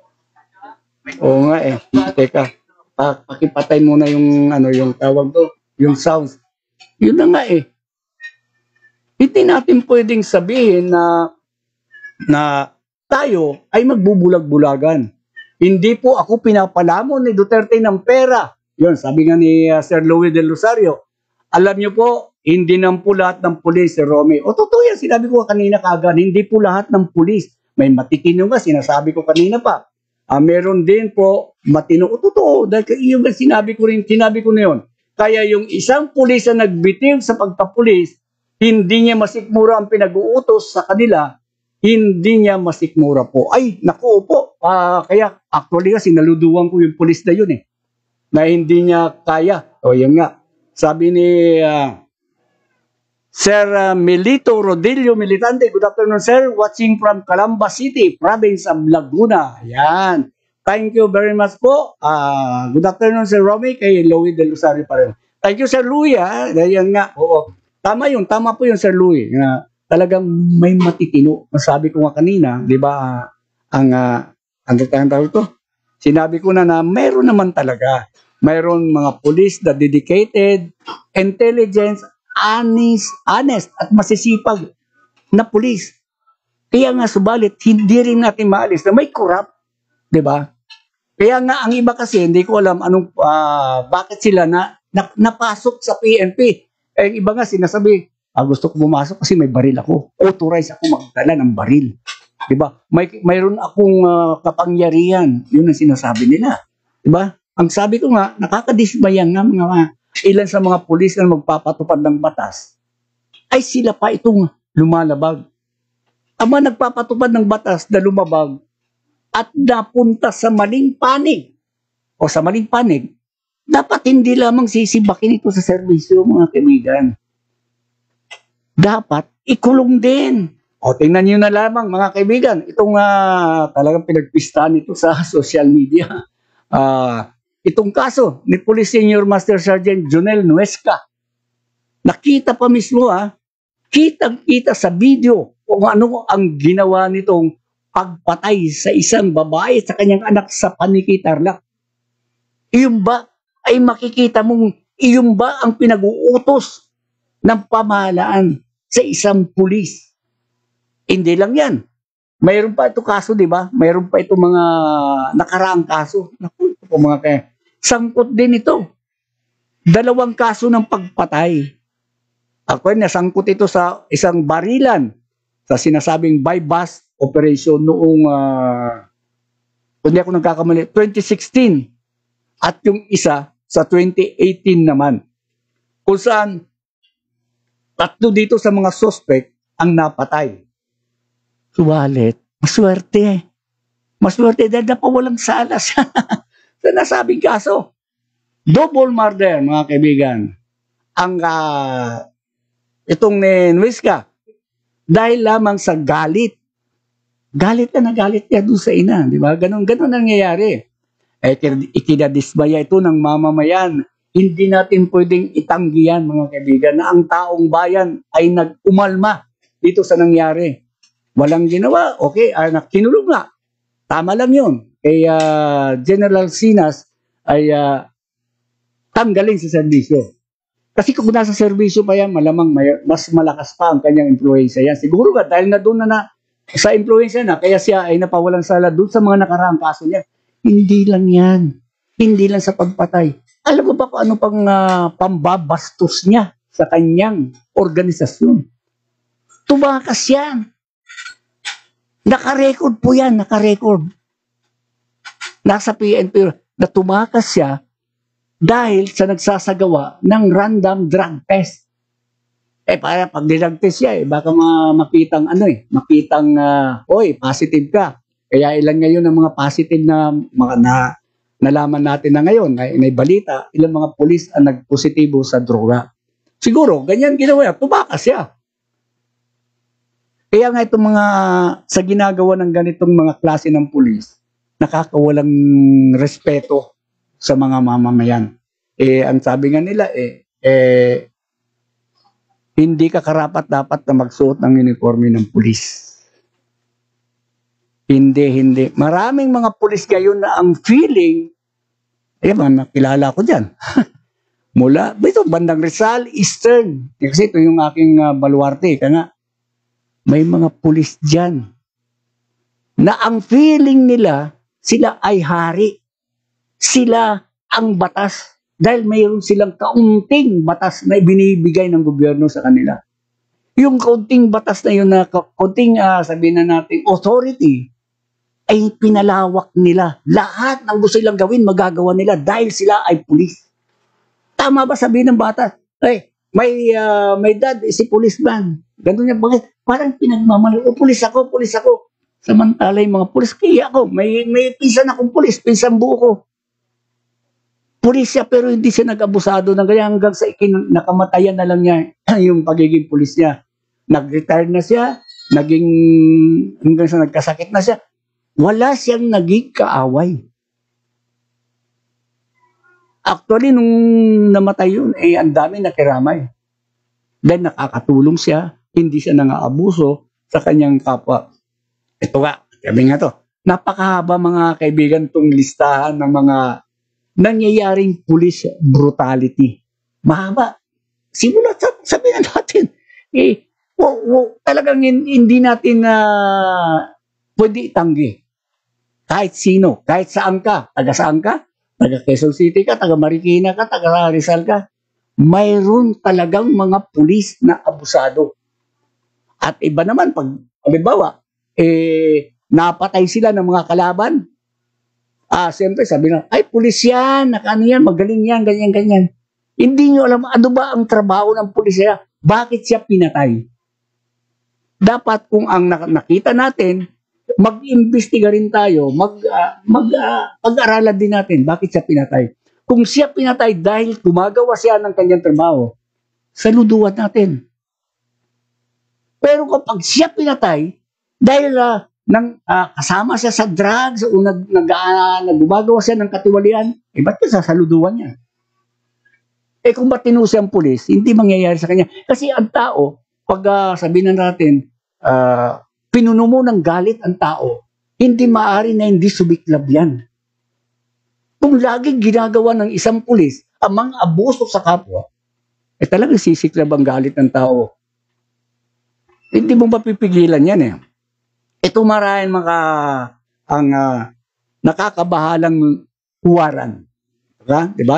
Oo nga eh. Teka, pa pakipatay muna yung ano yung tawag do, yung sounds. Yun na nga eh. Hindi natin pwedeng sabihin na na tayo ay magbubulag-bulagan. Hindi po ako pinapalamon ni Duterte ng pera. Yun, sabi nga ni uh, Sir Louis Del Rosario. Alam niyo po, hindi naman po lahat ng pulis, Sir Romy. O totoo yan, sinabi ko kanina kagad, hindi po lahat ng pulis. May matitino nga, sinasabi ko kanina pa. Ah, meron din po matino. O totoo, dahil yung sinabi ko rin, sinabi ko na yun. Kaya yung isang pulis na nagbitiw sa pagkapulis, hindi niya masikmura ang pinag-uutos sa kanila, hindi niya masikmura po. Ay, naku po. Uh, kaya actually kasi naluduan ko yung pulis na yun eh. Na hindi niya kaya. O yun nga. Sabi ni uh, Sir uh, Melito Rodillo Militante, good afternoon sir. Watching from Calamba City, province of Laguna. Yan. Thank you very much po. Uh, good afternoon Sir Romy, kay Louis Del Rosario pa rin. Thank you Sir Louis. Ha? Yan nga. Oo. Tama yun. Tama po yun Sir Louis. Uh, talagang may matitino. Masabi ko nga kanina, di ba, uh, ang, uh, ang tawag ito? Sinabi ko na na mayroon naman talaga. Mayroon mga police na dedicated, intelligence, honest, honest at masisipag na police. Kaya nga subalit, hindi rin natin maalis na may corrupt. Di ba? Kaya nga ang iba kasi, hindi ko alam anong, uh, bakit sila na, na napasok sa P N P. Eh, iba nga sinasabi, ah, gusto ko pumasok kasi may baril ako. Authorize ako magdala ng baril. Diba? May mayroon akong uh, kapangyarihan. Yun ang sinasabi nila. Diba? Ang sabi ko nga, nakakadismayang nga mga, mga ilan sa mga pulis na magpapatupad ng batas, ay sila pa itong lumalabag. Ang mga nagpapatupad ng batas na lumabag at napunta sa maling panig o sa maling panig, dapat hindi lamang sisibakin ito sa serbisyo, mga kaibigan. Dapat ikulong din. O tingnan nyo na lamang mga kaibigan, itong uh, talagang pinagpistahan ito sa social media. Uh, itong kaso ni Police Senior Master Sergeant Jonel Nuesca. Nakita pa mismo ha, kitang-kita sa video kung ano ang ginawa nitong pagpatay sa isang babae sa kanyang anak sa Paniki, Tarlac. Iyon ba ay makikita mong iyon ba ang pinag-uutos ng pamahalaan sa isang pulis? Hindi lang yan. Mayroon pa ito kaso, di ba? Mayroon pa ito mga nakaraang kaso. Naku, ito po mga kaya. Sangkot din ito. Dalawang kaso ng pagpatay. Ako ay nasangkot ito sa isang barilan sa sinasabing buy-bust operation noong, uh, kung di ako nagkakamali, twenty sixteen. At yung isa sa twenty eighteen naman. Kung saan, tatlo dito sa mga suspect ang napatay. Suwalit, maswerte. Maswerte dahil napawalang salas sa nasabing kaso. Double murder, mga kaibigan. Ang uh, itong ni Nuesca, dahil lamang sa galit. Galit na nagalit niya doon sa ina. Di ba? Ganon, ganon nangyayari. Eh, ikinadismaya ito ng mamamayan. Hindi natin pwedeng itanggihan, mga kaibigan, na ang taong bayan ay nag-umalma dito sa nangyari. Walang ginawa, okay, anak, kinulong nga. Tama lang yun. Kaya uh, General Sinas ay uh, tanggalin sa serbisyo. Kasi kung nasa serbisyo pa yan, malamang may, mas malakas pa ang kanyang influensya yan. Siguro nga, dahil na doon na, na sa influensya na, kaya siya ay napawalan sala doon sa mga nakaraang kaso niya. Hindi lang yan. Hindi lang sa pagpatay. Alam mo ba kung ano pang uh, pambabastos niya sa kanyang organisasyon? Tumakas yan. Naka-record po yan, naka-record. Nasa P N P na tumakas siya dahil sa nagsasagawa ng random drug test. Eh, para pag drug test siya, eh, baka makitang ano eh, makitang, uh, oy, positive ka. Kaya ilan ngayon ang mga positive na, mga na nalaman natin na ngayon, na, na balita, ilang mga pulis ang nagpositibo sa droga. Siguro, ganyan ginawa, tumakas siya. Kaya nga itong mga, sa ginagawa ng ganitong mga klase ng pulis, nakakawalang respeto sa mga mamamayan. Eh, ang sabi nga nila, eh, eh hindi ka karapat dapat na magsuot ng uniforme ng pulis. Hindi, hindi. Maraming mga pulis ngayon na ang feeling, eh, mga nakilala ko dyan. Mula, ito, bandang Rizal, Eastern. Kasi ito yung aking uh, baluarte. Kaya nga, may mga pulis dyan na ang feeling nila, sila ay hari. Sila ang batas. Dahil mayroon silang kaunting batas na binibigay ng gobyerno sa kanila. Yung kaunting batas na yun, na kaunting, uh, sabihin na natin, authority, ay pinalawak nila. Lahat ng gusto nilang gawin, magagawa nila dahil sila ay pulis. Tama ba sabihin ng bata? Ay, may, uh, may dad, si policeman. Ganun niya, bakit? Parang pinagmamali. O, pulis ako, pulis ako. Samantala yung mga pulis, kaya ako, may, may pinsan akong pulis, pinsan buo ko. Pulis siya, pero hindi siya nag-abusado ng ganyan hanggang sa ikin, nakamatayan na lang niya yung pagiging pulis niya. Nag-retire na siya, naging, hanggang sa nagkasakit na siya. Wala siyang naging kaaway. Actually, nung namatay yun, eh, ang dami nakiramay. Dahil nakakatulong siya, hindi siya nang-aabuso sa kanyang kapwa. Ito nga, sabi nga to, napakahaba mga kaibigan itong listahan ng mga nangyayaring police brutality. Mahaba. Simulat, sabi na natin, eh, wo, wo, talagang hindi natin uh, pwede itanggi. Kahit sino, kahit saan ka, taga saan ka, taga Quezon City ka, taga Marikina ka, taga Rizal ka, mayroon talagang mga pulis na abusado. At iba naman, pag, halimbawa, eh, napatay sila ng mga kalaban, ah, siyempre sabi na, ay, pulis yan, nakano yan, magaling yan, ganyan, ganyan. Hindi nyo alam, ano ba ang trabaho ng pulis niya? Bakit siya pinatay? Dapat kung ang nakita natin, mag-imbestiga rin tayo, mag, uh, mag, uh, pag-aralan din natin, bakit siya pinatay. Kung siya pinatay dahil gumagawa siya ng kanyang trabaho, saluduan natin. Pero kapag siya pinatay, dahil uh, nang uh, kasama siya sa drugs o nag, nag, uh, nagumagawa siya ng katiwalian, eh ba't ka sasaluduan niya? Eh kung ba't tinusi ang pulis, hindi mangyayari sa kanya. Kasi ang tao, pag uh, sabihin na natin, uh, pinuno mo ng galit ang tao, hindi maaari na hindi sumiklab yan. Kung laging ginagawa ng isang pulis ang mga abuso sa kapwa, eh talagang sisiklab ang galit ng tao. Hindi mo mapipigilan yan eh. Ito maraming mga ang uh, nakakabahalang huwaran. Diba? Diba?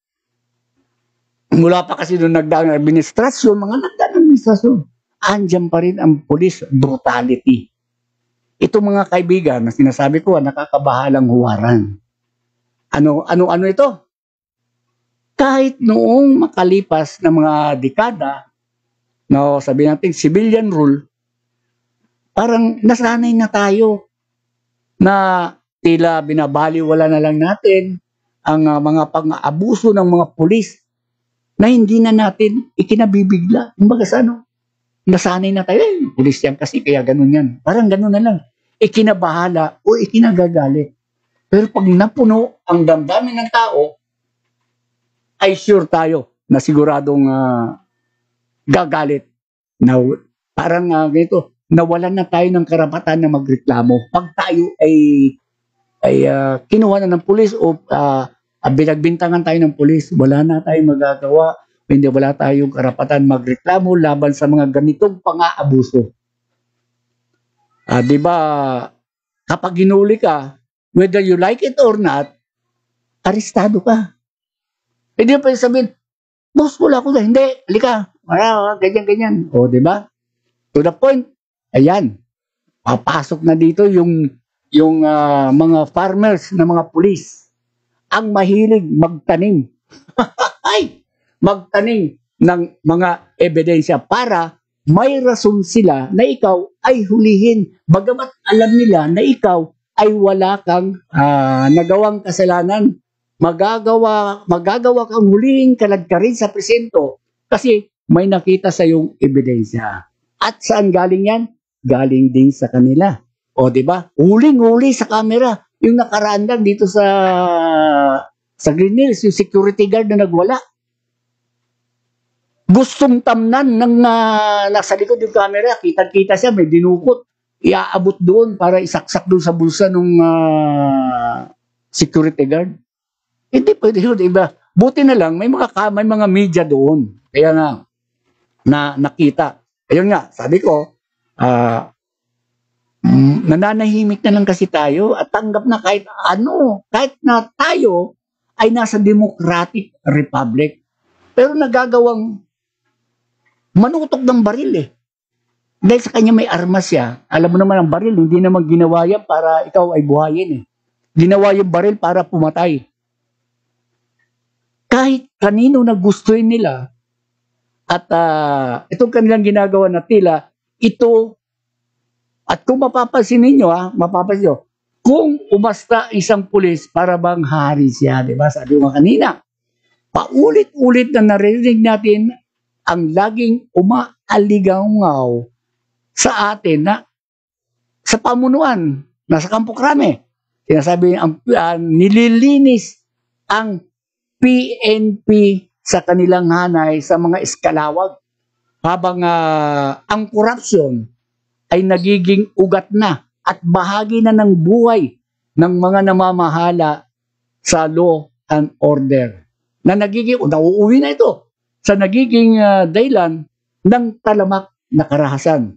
Mula pa kasi nung nagdaang administrasyon, mga nagdaang administrasyon, andyan pa rin ang police brutality. Ito mga kaibigan, na sinasabi ko, nakakabahalang huwaran. Ano, ano, ano ito? Kahit noong makalipas na mga dekada, no, sabi natin, civilian rule, parang nasanay na tayo na tila binabaliwala na lang natin ang uh, mga pang-aabuso ng mga pulis na hindi na natin ikinabibigla. Kumbaga sa ano, nasanay na tayo, eh, pulis yan kasi kaya ganun yan. Parang ganun na lang. Ikinabahala o ikinagagalit. Pero pag napuno ang damdamin ng tao, ay sure tayo na siguradong uh, gagalit. Na, parang uh, ganito, nawalan na tayo ng karapatan na magreklamo. Pag tayo ay, ay uh, kinuha na ng pulis o uh, binagbintangan tayo ng pulis, wala na tayong magagawa, hindi wala tayong karapatan magreklamo laban sa mga ganitong pang-aabuso. Uh, di ba, kapag ginuli ka, whether you like it or not, arestado ka. Hindi pa sabihin, boss, wala ko na, hindi, halika, ganyan-ganyan. O, di ba? To the point, ayan, papasok na dito yung yung uh, mga farmers na mga pulis ang mahilig magtanim. Ay, magtanim ng mga ebidensya para may rason sila na ikaw ay hulihin. Bagamat alam nila na ikaw ay wala kang uh, nagawang kasalanan. Magagawa, magagawa kang hulihin kaladkarin sa presento kasi may nakita sa iyong ebidensya. At saan galing yan? Galing din sa kanila. O, di ba? Huling-huli sa camera. Yung nakaraan lang dito sa sa Green Hills, yung security guard na nagwala. Gustong tamnan ng uh, nasa likod yung camera. Kita-kita siya, may dinukot. iaabot doon para isaksak doon sa bulsa ng security guard. Hindi pwede yun, iba. Buti na lang, may mga, may mga media doon. Kaya nga, na nakita. Ayun nga, sabi ko, ah, uh, nananahimik na lang kasi tayo at tanggap na kahit ano, kahit na tayo ay nasa democratic republic. Pero nagagawang manutok ng baril eh. Dahil sa kanya may armas siya. Alam mo naman ang baril, hindi naman ginawa yan para ikaw ay buhayin eh. Ginawa yung baril para pumatay. Kahit kanino na gustuin nila at uh, itong kanilang ginagawa na tila, ito, at kung mapapansin ninyo ha, mapapansin nyo, kung umasta isang pulis para bang hari siya, di ba? Sabi ko kanina, paulit-ulit na narinig natin ang laging umaaligaw-ngaw sa atin na sa pamunuan, nasa Kampo Krame. Sinasabi ang uh, nililinis ang P N P sa kanilang hanay sa mga eskalawag habang uh, ang korupsyon ay nagiging ugat na at bahagi na ng buhay ng mga namamahala sa law and order na nagiging, nauuwi na ito sa nagiging uh, dahilan ng talamak na karahasan.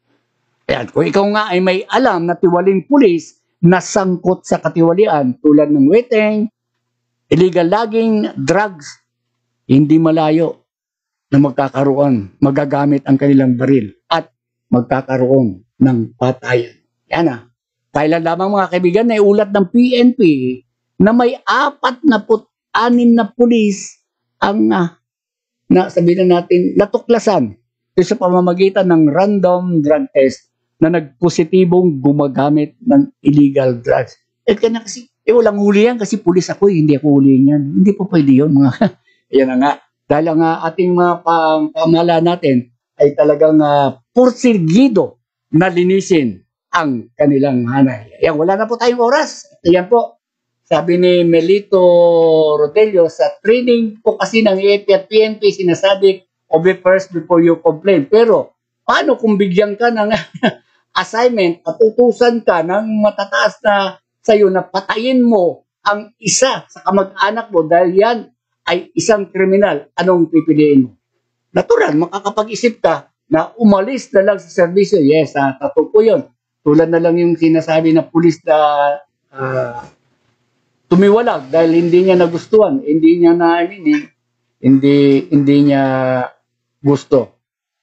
Ayan, kung ikaw nga ay may alam na tiwaling pulis na sangkot sa katiwalian tulad ng weteng, illegal logging, drugs, hindi malayo na magkakaroon, magagamit ang kanilang baril at magkakaroon ng patayan. Yan na. Kailan lamang mga kaibigan na iulat ng P N P na may apat na put anim na pulis ang uh, na sabihin na natin natuklasan sa pamamagitan ng random drug test na nagpositibong gumagamit ng illegal drugs. Eh kanya kasi, eh walang huli yan kasi pulis ako, eh, hindi ako huli yan. Hindi po pwede yun mga, yan na nga. Dahil nga ating mga pam pamala natin ay talagang uh, pursigido na linisin ang kanilang hanay. Yan, wala na po tayong oras. Yan po, sabi ni Melito Rodelio, sa training po kasi ng A F P at P N P, sinasabi, obey first before you complain. Pero, paano kung bigyan ka ng assignment at utusan ka ng matataas na sa'yo na patayin mo ang isa sa kamag-anak mo dahil yan ay isang kriminal, anong pipiliin mo? Natural, makakapag-isip ka na umalis na lang sa serbisyo. Yes, ah, tato po yun. Tulad na lang yung sinasabi na pulis na uh, tumiwalag dahil hindi niya nagustuhan, hindi niya na, I mean, hindi, hindi niya gusto.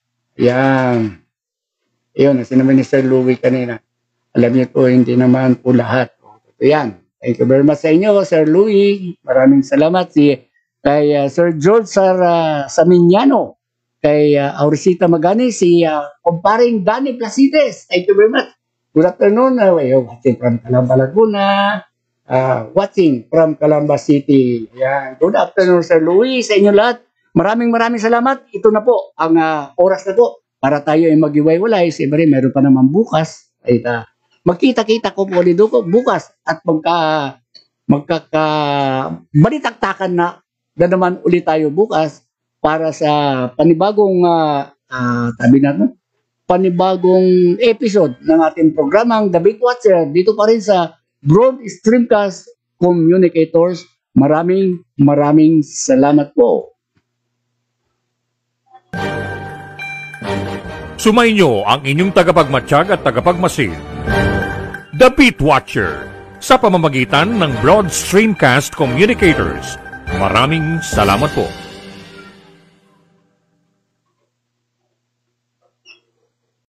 Yan. Yun, sinabi ni Sir Louie kanina. Alam niyo po, hindi naman po lahat. So, yan. Thank you very much sa inyo, Sir Louie. Maraming salamat. Si, kay uh, Sir George Sir, uh, Saminiano. Kay uh, Aurisita Magani. Si uh, Comparing Danny Placides. Thank you very much. Good afternoon. Uh, we're watching from Calamba, Laguna. Uh, watching from Calamba City. Yan. Good afternoon, Sir Louie. Sa inyo lahat. Maraming maraming salamat. Ito na po ang uh, oras na po para tayo ay mag-iway-walay. Siyempre, meron pa naman bukas. Ay, uh, magkita-kita ko po ulit ko bukas at magka, magkaka, balitaktakan na, na naman ulit tayo bukas para sa panibagong, uh, uh, tabi natin, panibagong episode ng ating programang The Beat Watcher dito pa rin sa Broad Streamcast Communicators. Maraming maraming salamat po. Sumainyo ang inyong tagapagmatsyag at tagapagmasid, The Beat Watcher, sa pamamagitan ng Broad Streamcast Communicators. Maraming salamat po.